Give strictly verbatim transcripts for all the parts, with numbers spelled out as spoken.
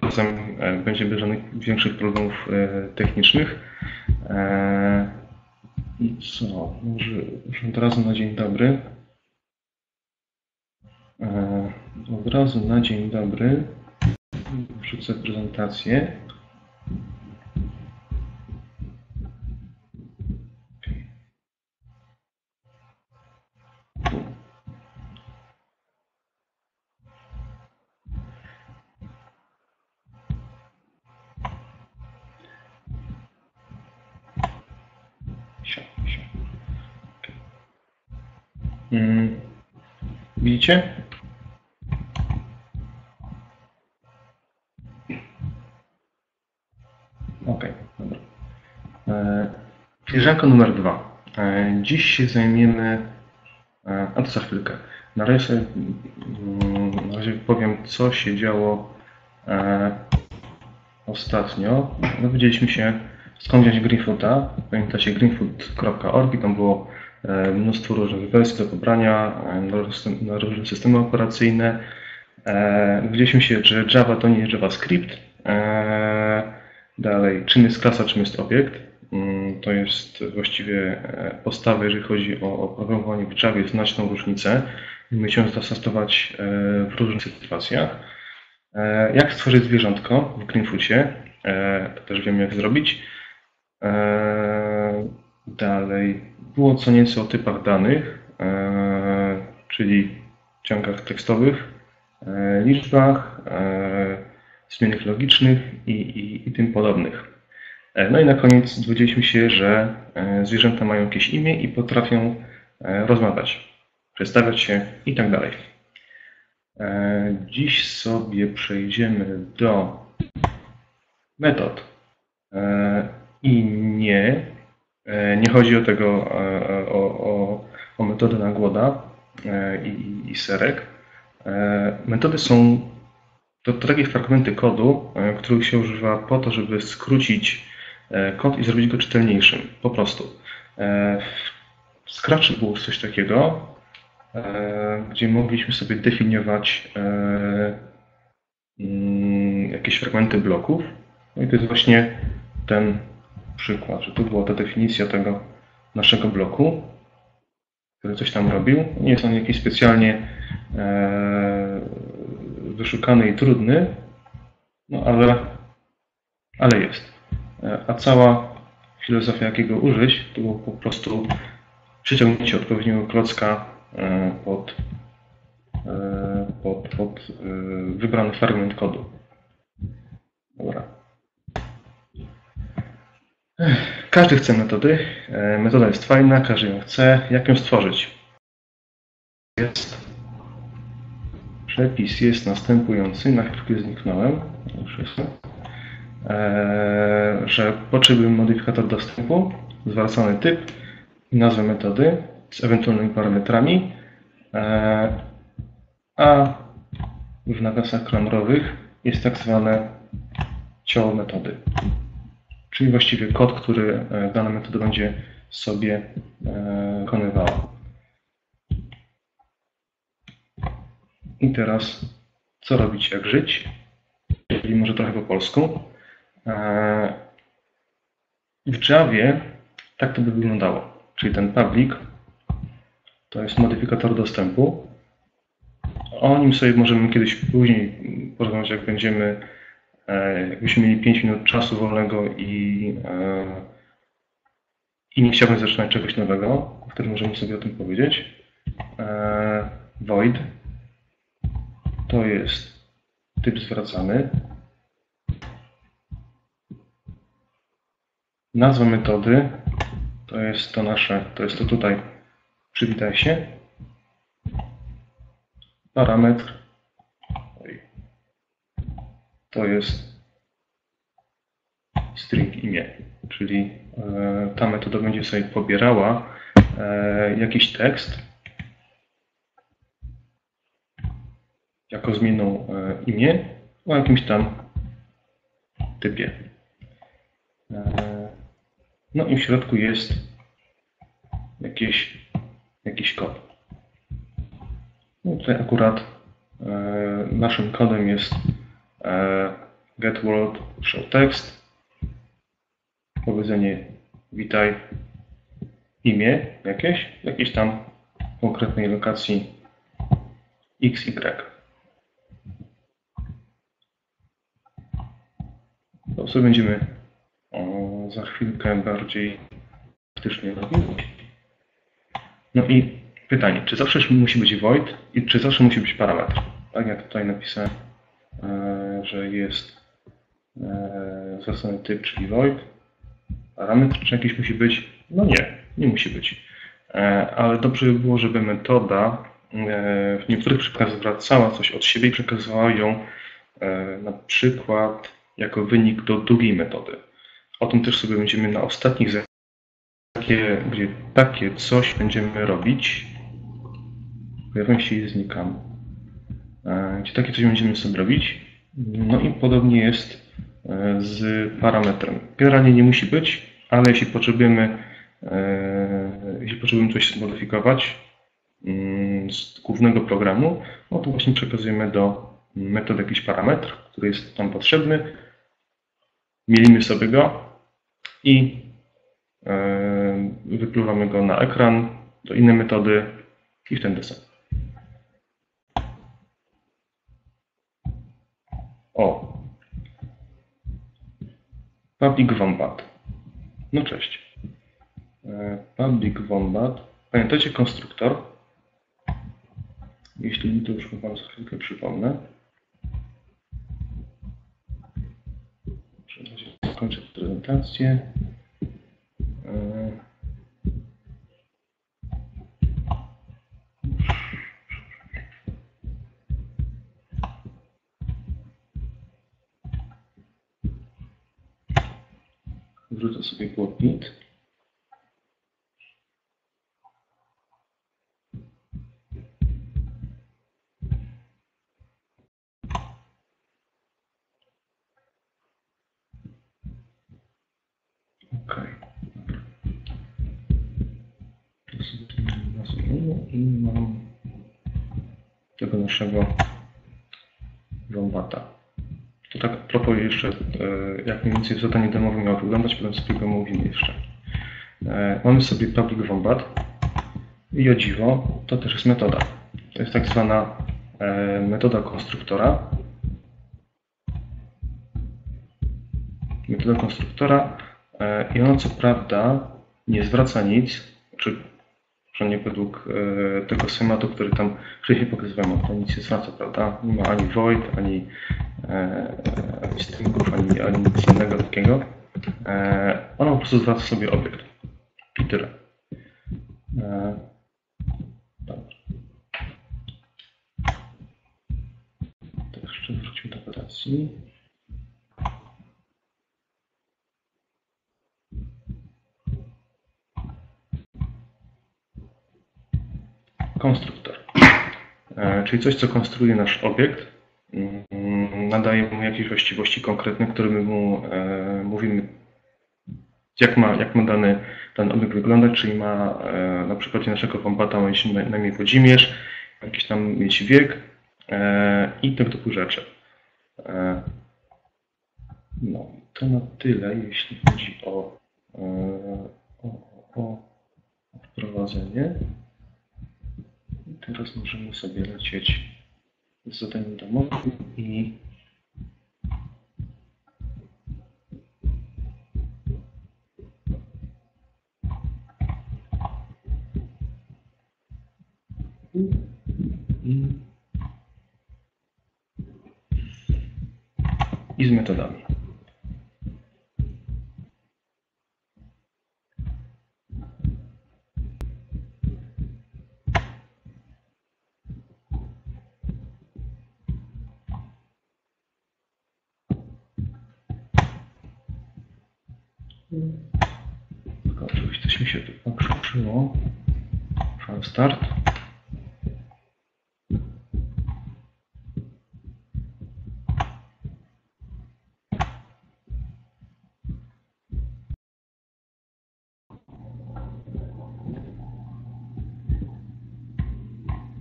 razem będzie bez żadnych większych problemów technicznych. I co? Może od razu na dzień dobry. Od razu na dzień dobry wrzucę prezentację. Hmm. Widzicie? Ok, dobra. Filiżanka numer dwa. Dziś się zajmiemy, a to za chwilkę. Na razie, na razie powiem, co się działo ostatnio. Dowiedzieliśmy się, skąd wziąć Greenfoota. Pamiętacie greenfoot kropka org i tam było mnóstwo różnych wersji do pobrania na różne systemy operacyjne. Dowiedzieliśmy się, że Java to nie jest JavaScript. Dalej, czym jest klasa, czym jest obiekt. To jest właściwie podstawa, jeżeli chodzi o oprogramowanie w Javie, znaczną różnicę. Musimy zastosować w różnych sytuacjach. Jak stworzyć zwierzątko w Greenfoocie? To też wiem, jak zrobić. Dalej, było co nieco o typach danych, czyli ciągach tekstowych, liczbach, zmiennych logicznych i, i, i tym podobnych. No i na koniec dowiedzieliśmy się, że zwierzęta mają jakieś imię i potrafią rozmawiać, przedstawiać się i tak dalej. Dziś sobie przejdziemy do metod. I nie, nie chodzi o tego, o, o, o metodę na głoda i, i serek. Metody są to takie fragmenty kodu, których się używa po to, żeby skrócić kod i zrobić go czytelniejszym, po prostu. W Scratchu było coś takiego, gdzie mogliśmy sobie definiować jakieś fragmenty bloków. No i to jest właśnie ten przykład, że tu była ta definicja tego naszego bloku, który coś tam robił. Nie jest on jakiś specjalnie wyszukany i trudny, no ale, ale jest. A cała filozofia, jakiego użyć, to było po prostu przyciągnięcie odpowiedniego klocka pod, pod, pod wybrany fragment kodu. Dobra. Każdy chce metody. Metoda jest fajna, każdy ją chce. Jak ją stworzyć? Jest. Przepis jest następujący. Na chwilkę zniknąłem. Już jest. Że potrzebujemy modyfikator dostępu, zwracany typ i nazwę metody z ewentualnymi parametrami, a w nawiasach klamrowych jest tak zwane ciało metody, czyli właściwie kod, który dana metoda będzie sobie wykonywała. I teraz co robić, jak żyć? Czyli może trochę po polsku. W Javie tak to by wyglądało. Czyli ten public to jest modyfikator dostępu. O nim sobie możemy kiedyś później porozmawiać, jak będziemy, jakbyśmy mieli pięć minut czasu wolnego i, i nie chciałbym zaczynać czegoś nowego. Wtedy możemy sobie o tym powiedzieć. Void to jest typ zwracany. Nazwa metody to jest to nasze, to jest to tutaj, przywitaj się. Parametr to jest string imię, czyli ta metoda będzie sobie pobierała jakiś tekst jako zmienną imię o jakimś tam typie. No i w środku jest jakiś, jakiś kod. No tutaj akurat e, naszym kodem jest e, get world show text, powiedzenie witaj, imię jakieś, jakieś tam konkretnej lokacji X Y. To sobie będziemy o, za chwilkę bardziej faktycznie robić. No i pytanie, czy zawsze musi być void i czy zawsze musi być parametr? Tak jak tutaj napisałem, e, że jest e, zastosowanie typ, czyli void. Parametr czy jakiś musi być? No nie, nie musi być. E, ale dobrze by było, żeby metoda e, w niektórych przypadkach zwracała coś od siebie i przekazywała ją e, na przykład jako wynik do drugiej metody. O tym też sobie będziemy na ostatnich zajęciach, gdzie takie coś będziemy robić. Pojawiam się i znikam. Gdzie takie coś będziemy sobie robić. No i podobnie jest z parametrem. Generalnie nie musi być, ale jeśli potrzebujemy, jeśli potrzebujemy coś zmodyfikować z głównego programu, no to właśnie przekazujemy do metody jakiś parametr, który jest nam potrzebny. Mielimy sobie go i wypływamy go na ekran do innej metody i w ten deseń. O! Public wombat. No cześć. Public wombat. Pamiętacie konstruktor? Jeśli nie, to już Wam za chwilkę przypomnę. Skończę prezentację. Wrzucę sobie płotnik. OK. To sobie i mam tego naszego wombata. To tak a propos jeszcze, jak mniej więcej zadanie demowe miało wyglądać, potem sobie go mówimy jeszcze. Mamy sobie public wombat i o dziwo, to też jest metoda. To jest tak zwana metoda konstruktora. Metoda konstruktora i ona co prawda nie zwraca nic, czy przynajmniej według tego schematu, który tam wcześniej pokazywałem, to nic nie zwraca, prawda? Nie ma ani void, ani, ani stringów, ani, ani nic innego takiego. Ona po prostu zwraca sobie obiekt. I tyle. Dobrze. To jeszcze wróćmy do operacji. Konstruktor. Czyli coś, co konstruuje nasz obiekt, nadaje mu jakieś właściwości konkretne, którymi mu mówimy, jak ma, jak ma dany, dany obiekt wyglądać, czyli ma na przykładzie naszego wombata ma mieć na imię Włodzimierz, jakiś tam mieć wiek i tego typu rzeczy. No, to na tyle, jeśli chodzi o, o, o wprowadzenie. Teraz możemy sobie lecieć z zadaniem domowym i i, i z metodami. Tylko oczywiście coś mi się tu pokrzyczyło. File start.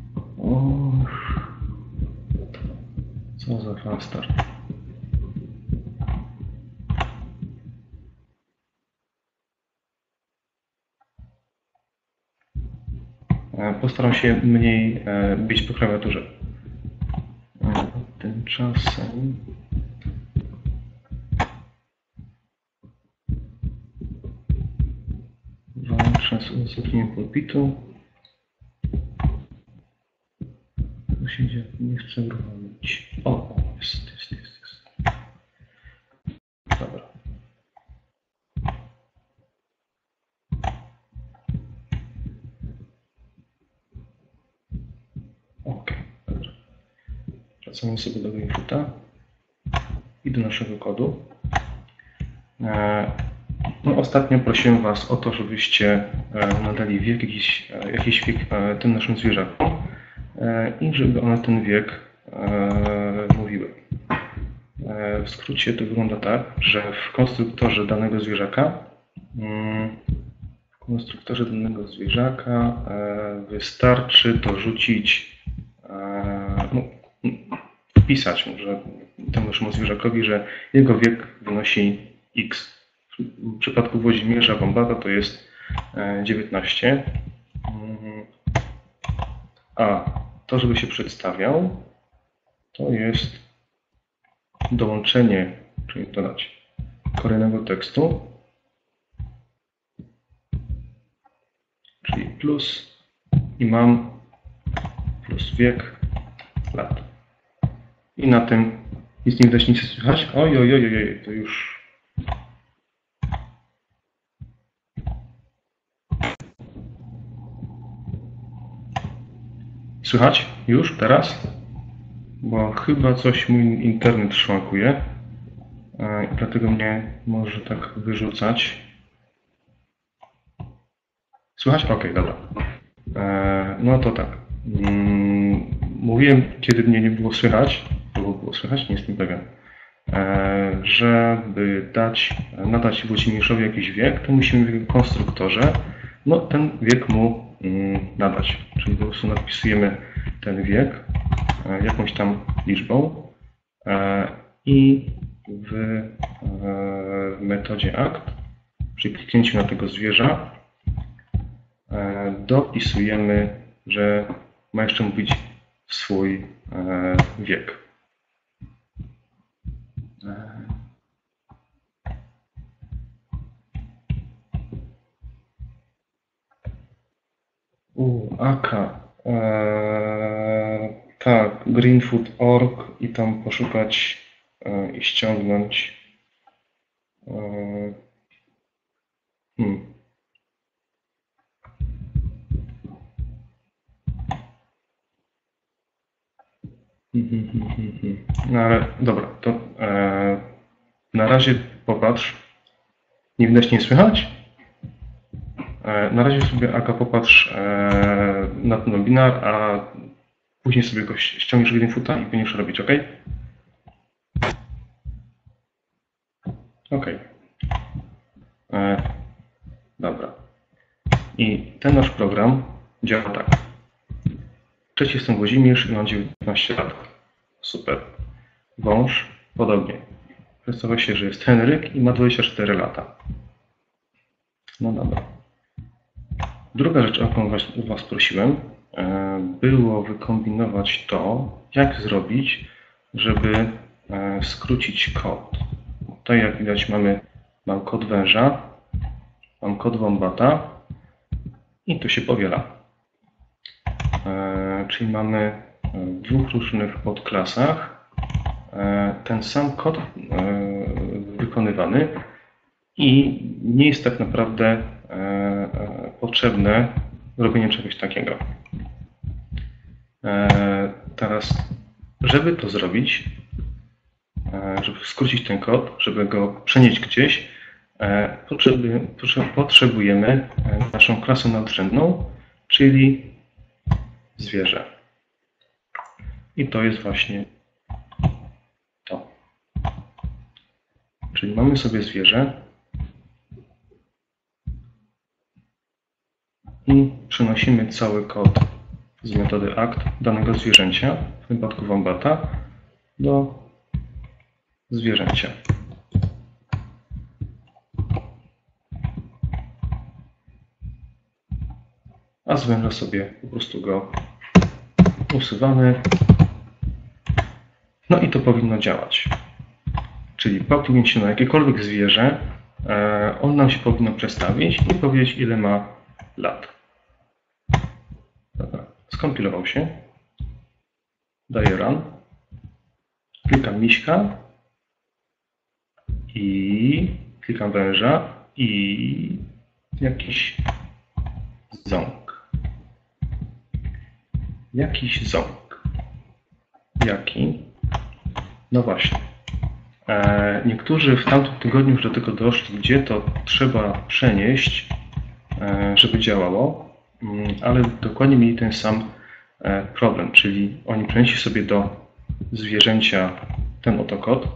O, co za file start. Postaram się mniej bić po klawiaturze. Tymczasem walczę z udostępnieniem pulpitu. Tu się dzieje, nie chcę uruchomić. O, jest, jest, jest, jest. Dobra. Ok, dobra. Wracamy sobie do Greenfoota i do naszego kodu. No, ostatnio prosiłem Was o to, żebyście nadali wiek, jakiś, jakiś wiek tym naszym zwierzakom i żeby one ten wiek mówiły. W skrócie to wygląda tak, że w konstruktorze danego zwierzaka w konstruktorze danego zwierzaka wystarczy dorzucić, no, wpisać może temu naszemu zwierzakowi, że jego wiek wynosi X. W przypadku Włodzimierza Bombata to jest dziewiętnaście. A to, żeby się przedstawiał, to jest dołączenie, czyli dodać kolejnego tekstu, czyli plus i mam plus wiek lat. I na tym nic nie widać, nic nie słychać. Oj, oj, oj, oj, to już. Słychać? Już? Teraz? Bo chyba coś mój internet szwankuje. I dlatego mnie może tak wyrzucać. Słychać? Ok, dobra. No to tak. Mówiłem, kiedy mnie nie było słychać, albo było słychać, nie jestem pewien, żeby dać, nadać Włodzimierzowi jakiś wiek, to musimy w jego konstruktorze no, ten wiek mu nadać. Czyli po prostu napisujemy ten wiek jakąś tam liczbą i w metodzie act, przy kliknięciu na tego zwierza, dopisujemy, że ma jeszcze mówić swój wiek. U, aka. Eee, tak, greenfoot kropka org i tam poszukać e, i ściągnąć. E, hmm. No ale dobra, to e, na razie popatrz. Nie widać, nie słychać? E, na razie sobie Aga popatrz e, na ten webinar, a później sobie go ściągniesz w Greenfoota i będziesz robić, ok? Ok. E, dobra. I ten nasz program działa tak. Cześć, jestem Włodzimierz i mam dziewiętnaście lat. Super. Wąż podobnie. Przedstawia się, że jest Henryk i ma dwadzieścia cztery lata. No dobra. Druga rzecz, o którą was, was prosiłem, było wykombinować to, jak zrobić, żeby skrócić kod. Tutaj jak widać mamy, mam kod węża, mam kod wombata i to się powiela. Czyli mamy w dwóch różnych podklasach ten sam kod wykonywany i nie jest tak naprawdę potrzebne robienie czegoś takiego. Teraz, żeby to zrobić, żeby skrócić ten kod, żeby go przenieść gdzieś, potrzebujemy naszą klasę nadrzędną, czyli zwierzę. I to jest właśnie to. Czyli mamy sobie zwierzę i przenosimy cały kod z metody act danego zwierzęcia, w tym przypadku wombata, do zwierzęcia. a z węża sobie po prostu go usuwamy. No i to powinno działać. Czyli po kliknięciu na jakiekolwiek zwierzę, on nam się powinno przestawić i powiedzieć, ile ma lat. Dobra, skompilował się. Daję run. Klikam miśka i klikam węża i jakiś ząg. Jakiś ząg. Jaki? No właśnie. E, niektórzy w tamtym tygodniu już do tego doszli, gdzie to trzeba przenieść, e, żeby działało, ale dokładnie mieli ten sam e, problem, czyli oni przenieśli sobie do zwierzęcia ten oto kod.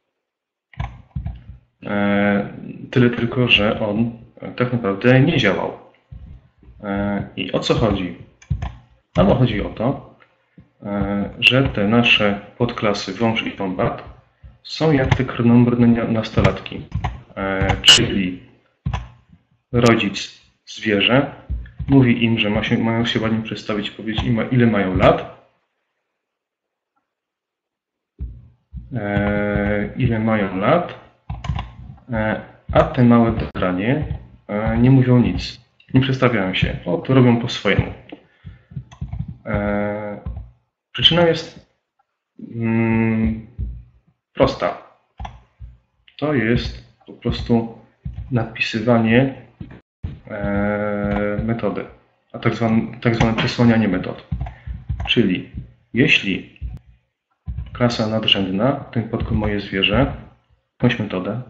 E, tyle tylko, że on tak naprawdę nie działał. E, I o co chodzi? Ano chodzi o to, e, że te nasze podklasy wąż i wombat są jak te krnąbrne nastolatki, e, czyli rodzic zwierzę mówi im, że ma się, mają się ładnie przedstawić, powiedzieć im, ile mają lat, e, ile mają lat, e, a te małe dranie e, nie mówią nic, nie przedstawiają się, o, to robią po swojemu. E, przyczyna jest mm, prosta. To jest po prostu napisywanie e, metody, a tak zwane, tak zwane przesłanianie metod. Czyli jeśli klasa nadrzędna, ten podkód moje zwierzę, jakąś metodę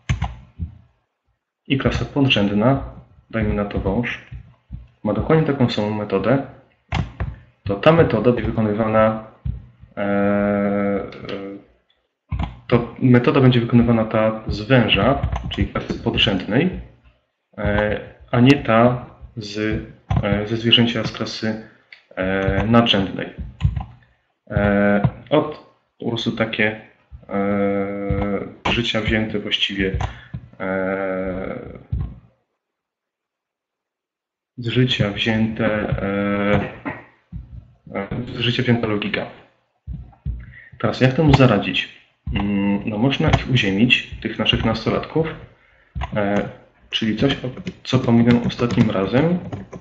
i klasa podrzędna, dajmy na to wąż, ma dokładnie taką samą metodę, to ta metoda będzie wykonywana e, e, to metoda będzie wykonywana ta z węża, czyli klasy podrzędnej, a nie ta z, ze zwierzęcia z klasy nadrzędnej. Od po prostu takie z życia wzięte właściwie z życia wzięte z życia wzięta logika. Teraz jak temu zaradzić? No można ich uziemić, tych naszych nastolatków, e, czyli coś, co pominąłem ostatnim razem,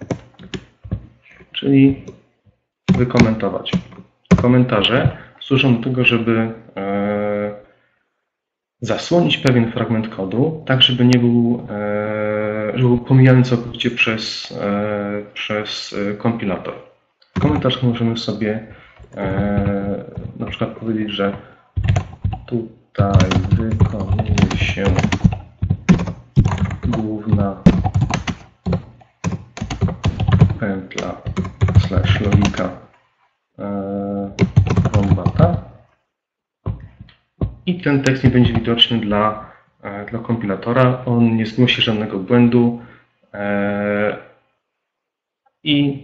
czyli wykomentować. Komentarze służą do tego, żeby e, zasłonić pewien fragment kodu, tak żeby nie był, e, żeby był pomijany całkowicie przez, e, przez kompilator. W komentarzach możemy sobie e, na przykład powiedzieć, że tutaj wykonuje się główna pętla slash logika wombata i ten tekst nie będzie widoczny dla, dla kompilatora. On nie zgłosi żadnego błędu i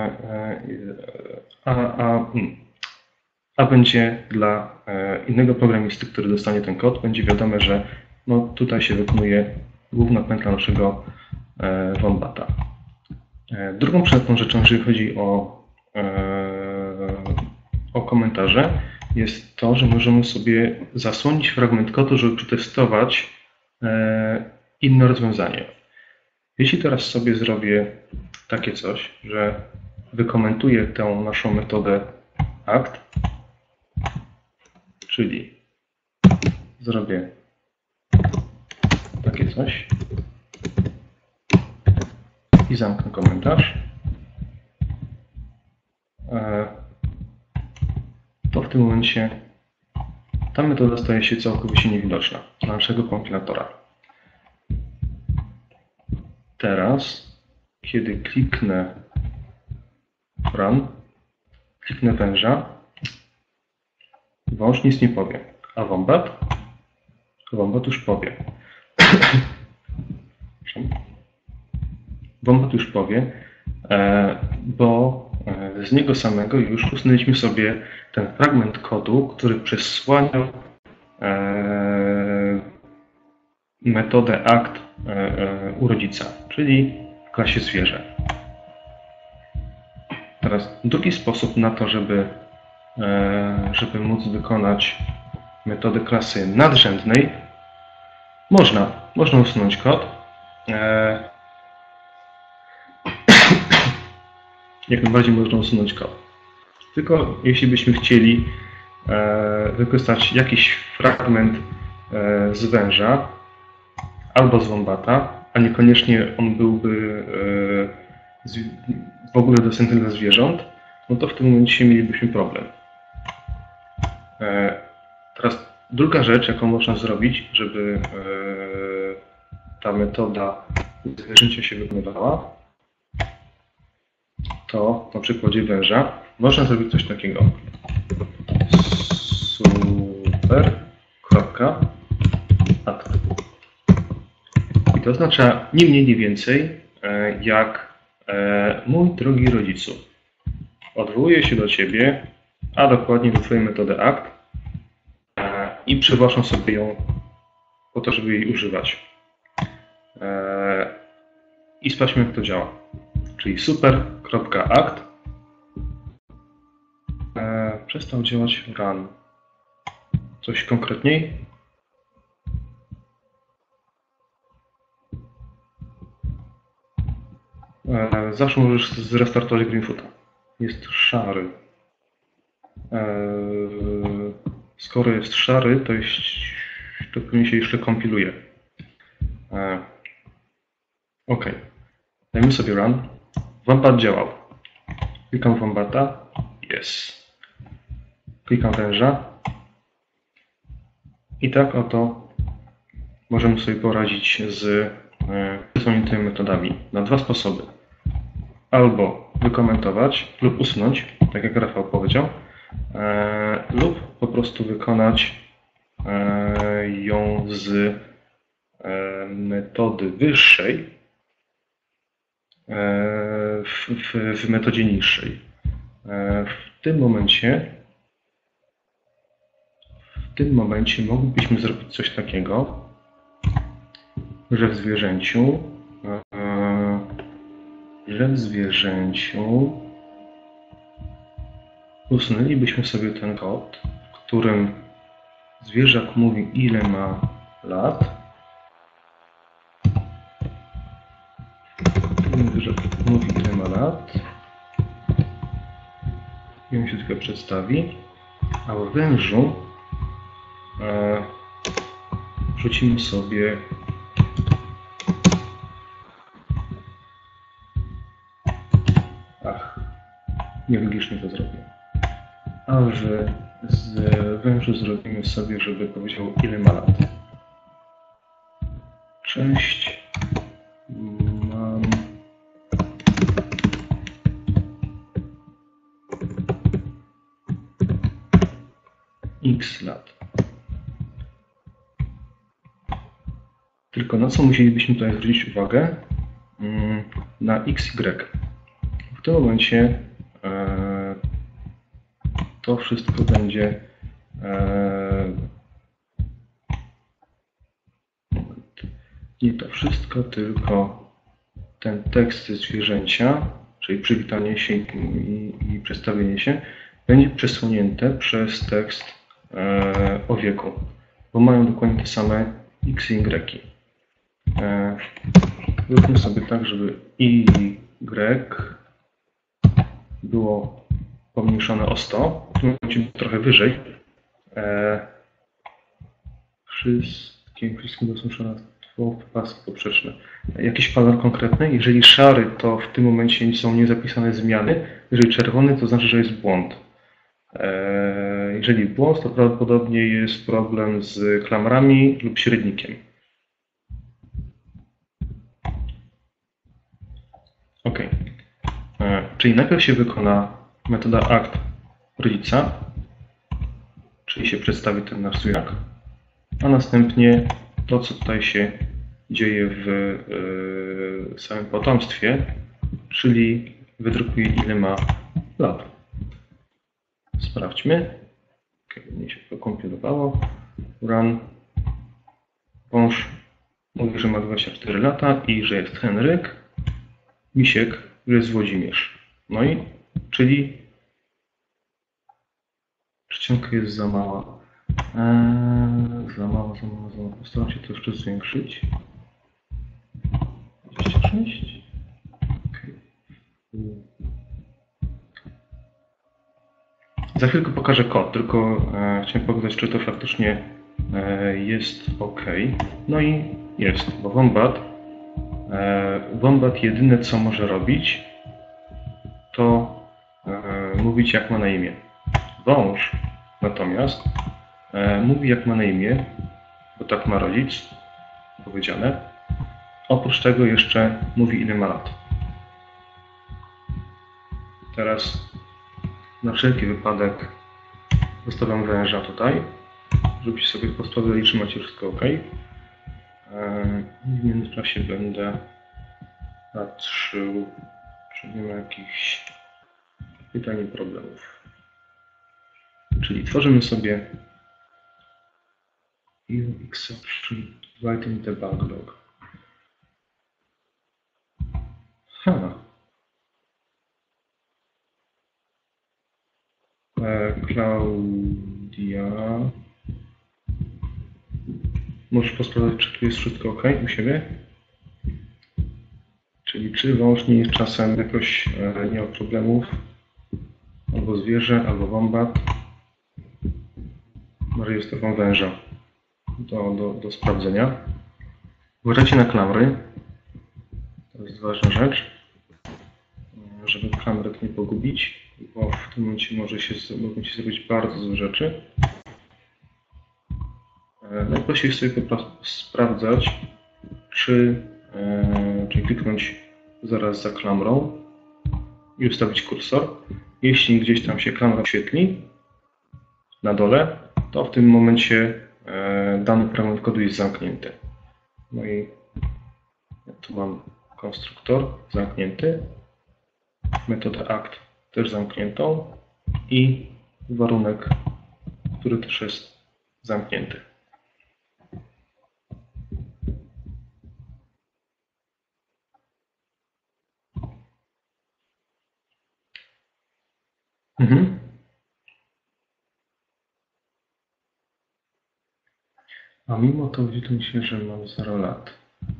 a, a, a będzie dla innego programisty, który dostanie ten kod, będzie wiadome, że no, tutaj się wykonuje główna pętla naszego wombata. Drugą przydatną rzeczą, jeżeli chodzi o, o komentarze, jest to, że możemy sobie zasłonić fragment kodu, żeby przetestować inne rozwiązanie. Jeśli teraz sobie zrobię takie coś, że wykomentuję tę naszą metodę act, czyli zrobię takie coś i zamknę komentarz, to w tym momencie ta metoda staje się całkowicie niewidoczna dla naszego kompilatora. Teraz, kiedy kliknę run, kliknę węża, wąż nic nie powie, a wombat? Wombat już powie. Wombat już powie, bo z niego samego już usunęliśmy sobie ten fragment kodu, który przesłaniał metodę act u rodzica, czyli w klasie zwierzę. Teraz drugi sposób na to, żeby, żeby móc wykonać metodę klasy nadrzędnej, można, można usunąć kod. Jak najbardziej można usunąć kod. Tylko jeśli byśmy chcieli wykorzystać jakiś fragment z węża albo z wombata, a niekoniecznie on byłby w ogóle dostępny dla zwierząt, no to w tym momencie mielibyśmy problem. Teraz druga rzecz, jaką można zrobić, żeby ta metoda zwierzęcia się wykonywała, to na przykładzie węża można zrobić coś takiego. Super.act. I to oznacza nie mniej, nie więcej jak mój drogi rodzicu. Odwołuję się do Ciebie, a dokładnie do Twojej metody act i przywłaszczam sobie ją po to, żeby jej używać. I sprawdźmy, jak to działa. Czyli super.act przestał działać run. Coś konkretniej? Zawsze możesz zrestartować Greenfoota. Jest szary. Skoro jest szary, to, jest, to pewnie się jeszcze kompiluje. OK. Dajmy sobie run. Wombat działał. Klikam wombata. Yes. Klikam węża. I tak oto możemy sobie poradzić z wysuniętymi metodami na dwa sposoby. Albo wykomentować lub usunąć, tak jak Rafał powiedział, e, lub po prostu wykonać e, ją z e, metody wyższej e, w, w, w metodzie niższej. E, w tym momencie w tym momencie moglibyśmy zrobić coś takiego, że w zwierzęciu że w zwierzęciu usunęlibyśmy sobie ten kod, w którym zwierzak mówi, ile ma lat. Zwierzak mówi, ile ma lat. I on się tylko przedstawi. A w wężu e, wrzucimy sobie Ach, nielogicznie to zrobię. A że z wężu zrobimy sobie, żeby powiedział, ile ma lat. Cześć, mam x lat. Tylko na co musielibyśmy tutaj zwrócić uwagę? Na x, y. W tym momencie e, to wszystko będzie e, nie to wszystko, tylko ten tekst zwierzęcia, czyli przywitanie się i, i przedstawienie się, będzie przesunięte przez tekst e, o wieku, bo mają dokładnie te same x i y. E, zróbmy sobie tak, żeby i y było pomniejszone o sto, w tym momencie trochę wyżej. E, wszystkie, wszystkie dosłownie paski poprzeczne. Jakiś kolor konkretny? Jeżeli szary, to w tym momencie są niezapisane zmiany. Jeżeli czerwony, to znaczy, że jest błąd. E, jeżeli błąd, to prawdopodobnie jest problem z klamrami lub średnikiem. OK. Czyli najpierw się wykona metoda act rodzica, czyli się przedstawi ten nasz zwierzak, a następnie to, co tutaj się dzieje w yy, samym potomstwie, czyli wydrukuje, ile ma lat. Sprawdźmy. Okay, mnie się to kompilowało. Run. Wąż mówi, że ma dwadzieścia cztery lata i że jest Henryk. Misiek, że jest Włodzimierz. No i czyli czcionka jest za mała. Eee, za mała, za mała, za mała. Postaram się to jeszcze zwiększyć. dwadzieścia sześć. Okay. Za chwilkę pokażę kod, tylko e, chciałem pokazać, czy to faktycznie e, jest OK. No i jest, bo Wombat, e, Wombat jedyne co może robić, to e, mówić jak ma na imię. Wąż natomiast e, mówi jak ma na imię, bo tak ma rodzic powiedziane. Oprócz tego jeszcze mówi ile ma lat. Teraz na wszelki wypadek zostawiam węża tutaj, żebyście sobie posprawdzali, czy macie wszystko OK. W międzyczasie będę patrzył, czy nie ma jakichś pytań i problemów. Czyli tworzymy sobie exception writing debug log. Ha. Klaudia. Możesz posprawdzać, czy tu jest wszystko OK u siebie? Czyli czy wąż nie jest czasem jakoś e, nie ma problemów? Albo zwierzę, albo wombat. Może jest to wam węża do, do, do sprawdzenia. Uważajcie na klamry. To jest ważna rzecz, żeby klamrek nie pogubić, bo w tym momencie może się, mogą się zrobić bardzo złe rzeczy. Najprościej jest sobie po prostu sprawdzać, czy, e, czyli kliknąć zaraz za klamrą i ustawić kursor. Jeśli gdzieś tam się klamra oświetli na dole, to w tym momencie e, dany fragment kodu jest zamknięty. No i ja tu mam konstruktor zamknięty, metodę act też zamkniętą i warunek, który też jest zamknięty. Mhm. A mimo to wyświetli mi się, że mam zero lat.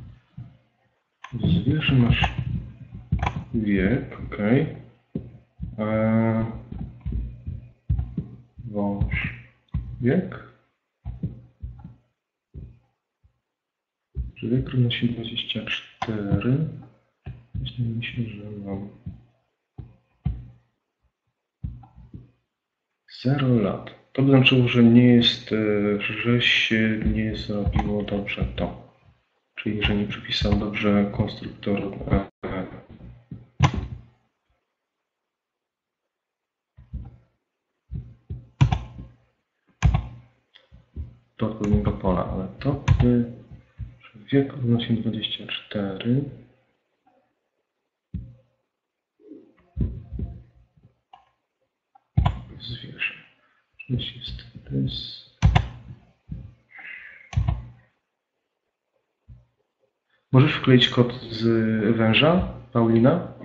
Zwierzę masz wiek, ok. Eee, wąż wiek. Że wiek równa się dwadzieścia cztery. Myślę mi się, że mam zero lat. To by znaczyło, że nie jest, że się nie zrobiło dobrze to. Czyli, że nie przypisał dobrze konstruktor do odpowiedniego pola, ale to by wiek równa się dwadzieścia cztery. Zwierzę. Czymś jest rys. Możesz wkleić kod z węża, Paulina?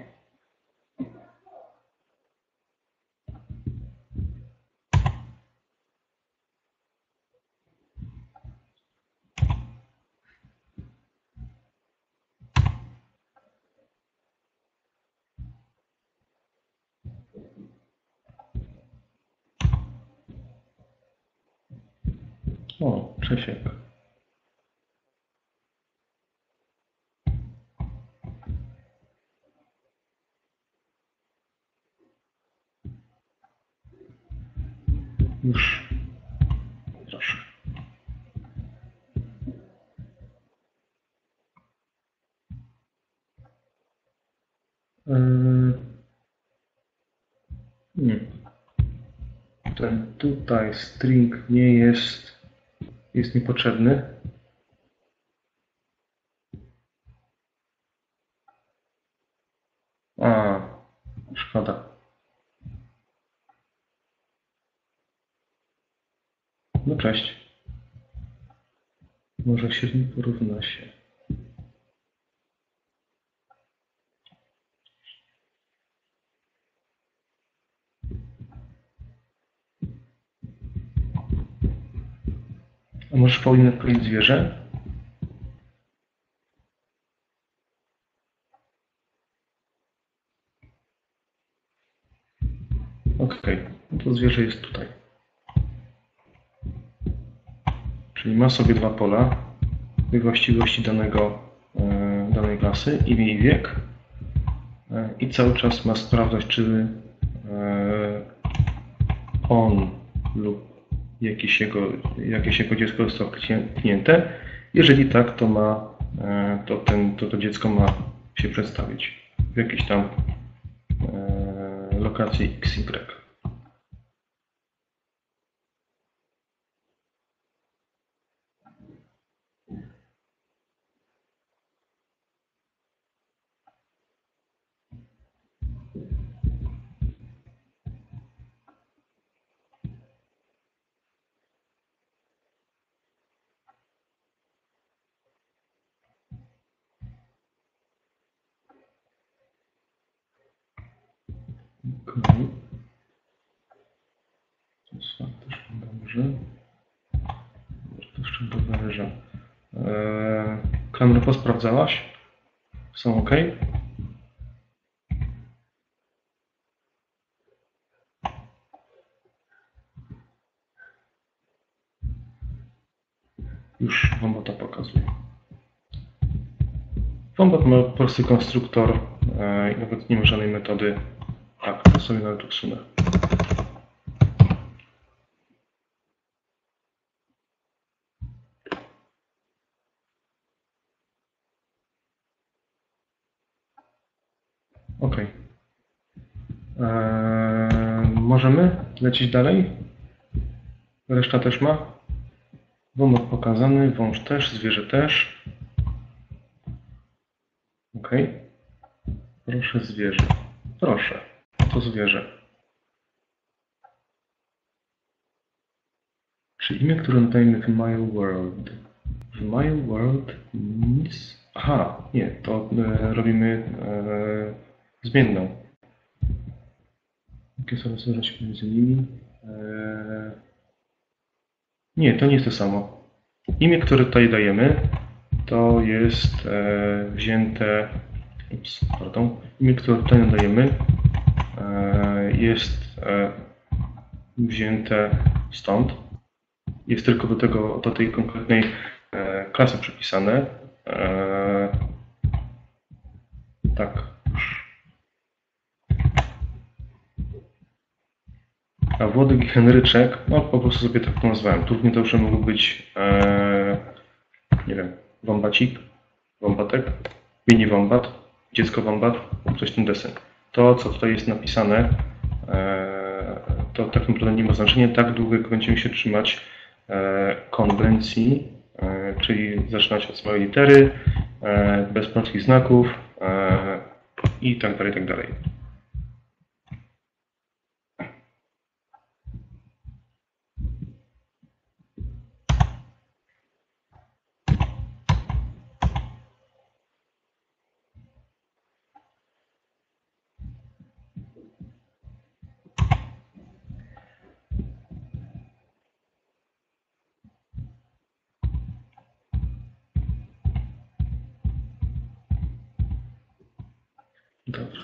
O, Czesiek. Już. Proszę. Yy. Nie. Ten tutaj string nie jest, jest niepotrzebny. A, szkoda. No cześć. Może średnio porówna się. Możesz Paulina powiedzieć zwierzę? Ok, no to zwierzę jest tutaj. Czyli ma sobie dwa pola, dwie właściwości danego, e, danej klasy, imię i wiek. E, I cały czas ma sprawdzać, czy e, on lub jakieś jego, jakieś jego dziecko zostało kliknięte. Jeżeli tak, to ma, e, to, ten, to to dziecko ma się przedstawić w jakiejś tam e, lokacji X Y. Okay. To jest faktycznie dobrze. To jeszcze dobrze. Eee, Klamro, posprawdzałaś? Są ok? Już Wombota pokazuję. Wombot ma prosty konstruktor e, i nawet nie ma żadnej metody. Tak, to sobie nawet usunę. Ok. Eee, możemy lecieć dalej? Reszta też ma? Wombot pokazany, wąż też, zwierzę też. Ok. Proszę zwierzę. Proszę. To zwierzę. Czy imię, które nadajemy w My World? W My World nic. Aha, nie, to e, robimy e, zmienną. Jakie są zależności między nimi? E, nie, to nie jest to samo. Imię, które tutaj dajemy, to jest e, wzięte. Ups, pardon. Imię, które tutaj nadajemy, e, jest e, wzięte stąd. Jest tylko do, tego, do tej konkretnej e, klasy przypisane. E, tak. A Włodek i Henryczek, no po prostu sobie tak to nazwałem. Tu nie to już mógł być, e, nie wiem, Wombacik, Wombatek, mini Wombat, dziecko Wombat, coś w tym deseń. To, co tutaj jest napisane, e, to tak naprawdę nie ma znaczenia, tak długo jak będziemy się trzymać e, konwencji, e, czyli zaczynać od małej litery, e, bez polskich znaków e, i tak dalej, i tak dalej. Dobrze.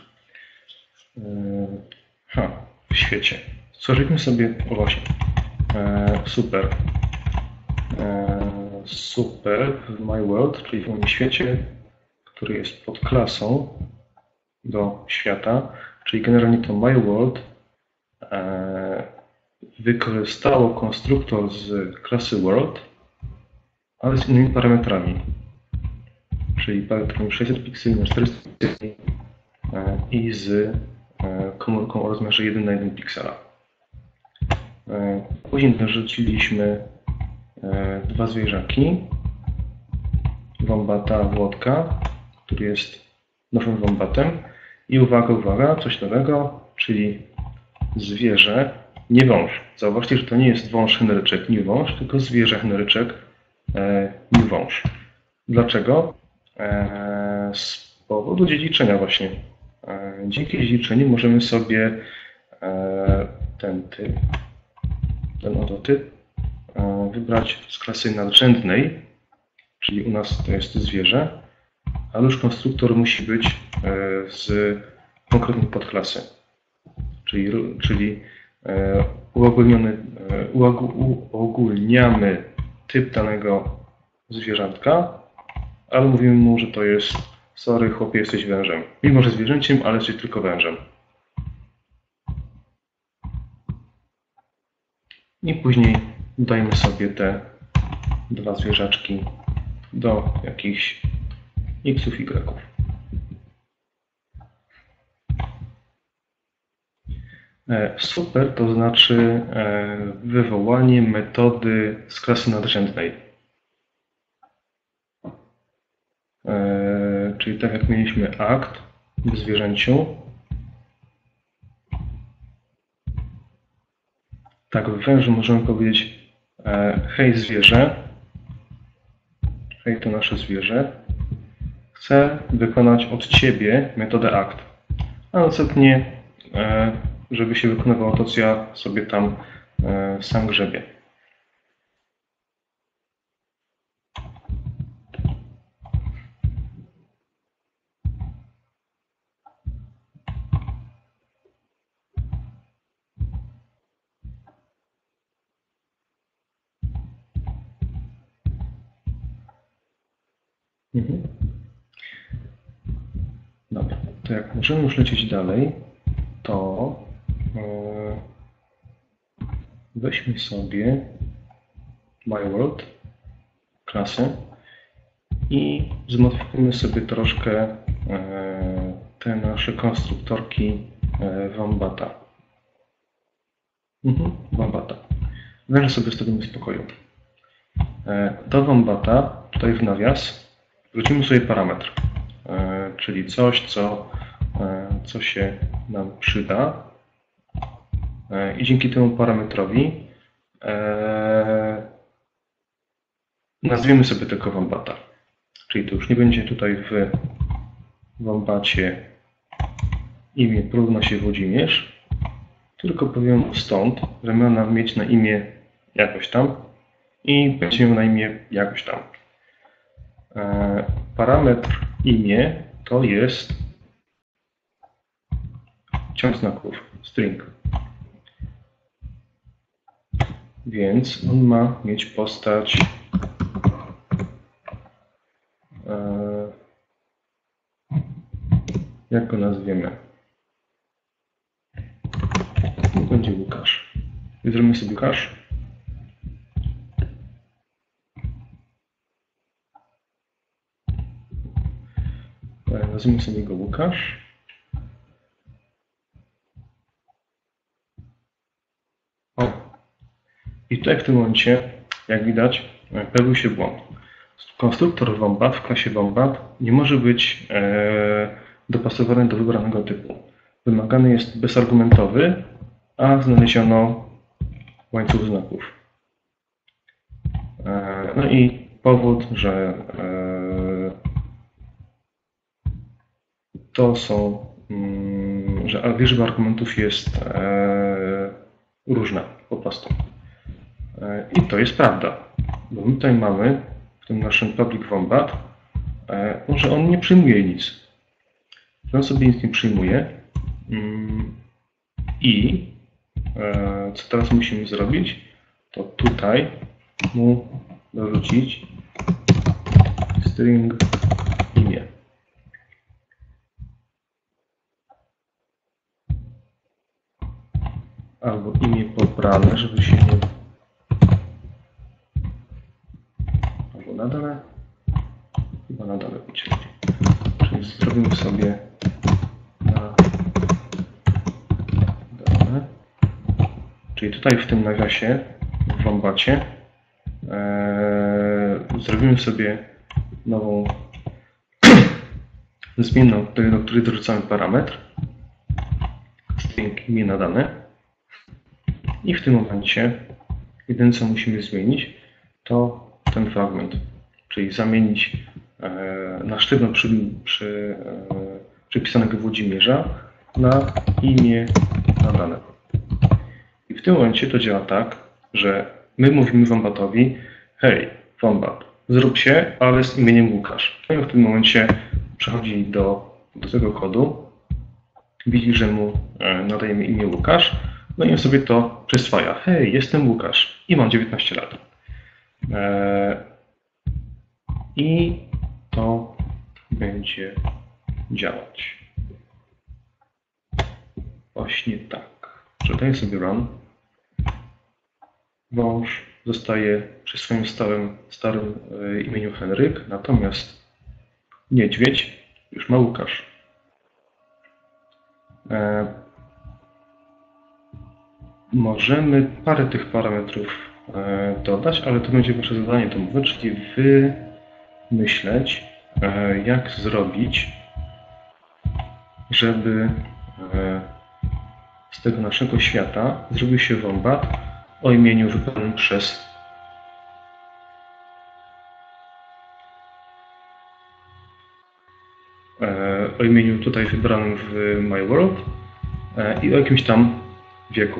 Ha, w świecie. Stworzyliśmy sobie, o właśnie, e, super. E, super w My World, czyli w moim świecie, który jest podklasą do świata, czyli generalnie to My World e, wykorzystało konstruktor z klasy World, ale z innymi parametrami. Czyli parametrami sześćset pikseli na czterysta pikseli e, i z komórką o rozmiarze jeden na jeden piksela. Później dorzuciliśmy dwa zwierzaki. Wombata Włodka, który jest nowym wombatem. I uwaga, uwaga, coś nowego, czyli zwierzę, nie wąż. Zauważcie, że to nie jest wąż Henryczek, nie wąż, tylko zwierzę Henryczek, nie wąż. Dlaczego? Z powodu dziedziczenia właśnie. Dzięki dziedziczeniu możemy sobie ten typ, ten oto typ wybrać z klasy nadrzędnej, czyli u nas to jest zwierzę, ale już konstruktor musi być z konkretnej podklasy, czyli, czyli uogólniony, uogólniamy typ danego zwierzątka, ale mówimy mu, że to jest sorry chłopie, jesteś wężem. Mimo że zwierzęciem, ale jesteś tylko wężem. I później dodajmy sobie te dwa zwierzaczki do jakichś xów, y'ów. Super to znaczy wywołanie metody z klasy nadrzędnej. Czyli tak jak mieliśmy akt w zwierzęciu, tak w wężu możemy powiedzieć hej zwierzę, hej to nasze zwierzę, chcę wykonać od Ciebie metodę akt, a następnie żeby się wykonywało to, co ja sobie tam sam grzebię. Mhm. Dobra, to jak możemy już lecieć dalej, to weźmy sobie MyWorld klasę i zmodyfikujmy sobie troszkę te nasze konstruktorki Wombata. Mhm, Wombata. Węże sobie stawimy w spokoju. Do Wombata, tutaj w nawias, wrócimy sobie parametr, czyli coś, co, co się nam przyda. I dzięki temu parametrowi e, nazwiemy sobie tylko Wombata. Czyli to już nie będzie tutaj w Wombacie imię porówna się Włodzimierz, tylko powiem stąd, że ma nam mieć na imię jakoś tam i będzie miał na imię jakoś tam. E, parametr imię to jest ciąg znaków, string. Więc on ma mieć postać e, jak go nazwiemy? Będzie Łukasz. I zrobimy sobie Łukasz. E, nazwijmy sobie go Łukasz. O. I tutaj w tym momencie, jak widać, pojawił się błąd. Konstruktor Wombat w klasie Wombat nie może być e, dopasowany do wybranego typu. Wymagany jest bezargumentowy, a znaleziono łańcuch znaków. E, no i powód, że e, to są, mm, że liczba argumentów jest e, różna po prostu. E, I to jest prawda, bo my tutaj mamy w tym naszym public wombat, e, że on nie przyjmuje nic. Że on sobie nic nie przyjmuje. Mm, I e, co teraz musimy zrobić, to tutaj mu dorzucić string imię. Albo imię pobrane, żeby się nie... Albo na dole. Chyba na dole być. Czyli zrobimy sobie na dole. Czyli tutaj w tym nawiasie, w Wombacie, e, zrobimy sobie nową zmienną, do której dorzucamy parametr string imię nadane. I w tym momencie jedyne, co musimy zmienić, to ten fragment, czyli zamienić e, na sztywno przy, przy, e, przypisanego Włodzimierza na imię nadane. I w tym momencie to działa tak, że my mówimy wombatowi: hej, wombat, zrób się, ale z imieniem Łukasz. No i w tym momencie przechodzi do, do tego kodu, widzi, że mu nadajemy imię Łukasz, no i on sobie to przyswaja. Hej, jestem Łukasz i mam dziewiętnaście lat. I to będzie działać właśnie tak, że daję sobie run. Wąż zostaje przy swoim stałym, starym imieniu Henryk, natomiast niedźwiedź już ma Łukasz. E, możemy parę tych parametrów e, dodać, ale to będzie wasze zadanie domowe, czyli wymyśleć, e, jak zrobić, żeby e, z tego naszego świata zrobił się wombat o imieniu wybranym przez e, o imieniu tutaj wybranym w My World e, i o jakimś tam wieku.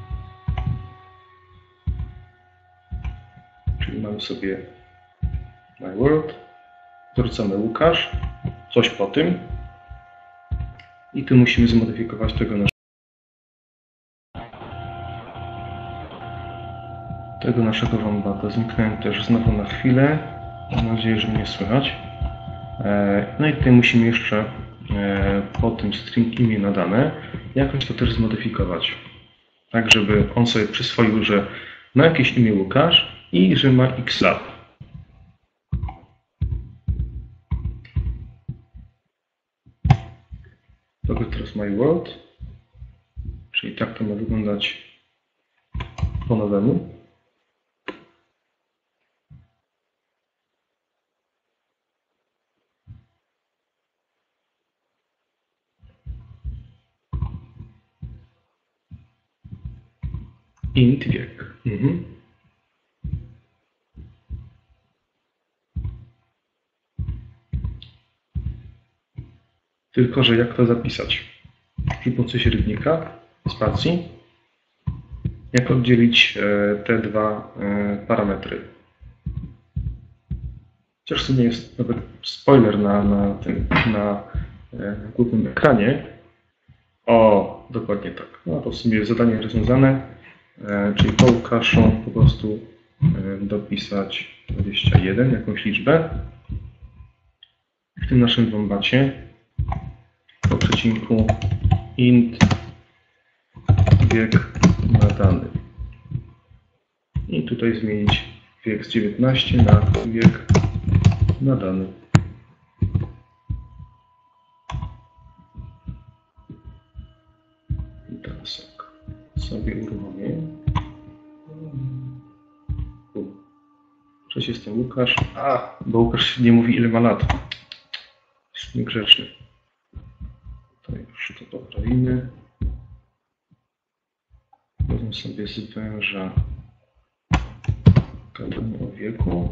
Czyli mamy sobie My World, dorzucamy Łukasz, coś po tym i tu musimy zmodyfikować tego naszego tego naszego wombata. Zniknąłem też znowu na chwilę. Mam nadzieję, że mnie słychać. No i tutaj musimy jeszcze po tym string imię nadane jakoś to też zmodyfikować. Tak, żeby on sobie przyswoił, że ma jakieś imię Łukasz i że ma x lat. To teraz My World. Czyli tak to ma wyglądać po nowemu. Int wiek. Mhm. Tylko że jak to zapisać? Przy pomocy średnika, spacji. Jak oddzielić te dwa parametry? Chociaż to nie jest nawet spoiler na, na tym, na, na głównym ekranie. O, dokładnie tak. No to w sumie zadanie rozwiązane. Czyli po Łukaszu po prostu dopisać dwadzieścia jeden, jakąś liczbę. W tym naszym wombacie po przecinku int wiek nadany. I tutaj zmienić wiek z dziewiętnaście na wiek nadany. I teraz jak sobie uruchomię. Cześć, jestem Łukasz. A, bo Łukasz nie mówi, ile ma lat. Jest niegrzeczny. To już to poprawimy. Wezmę sobie z węża gadanie o wieku.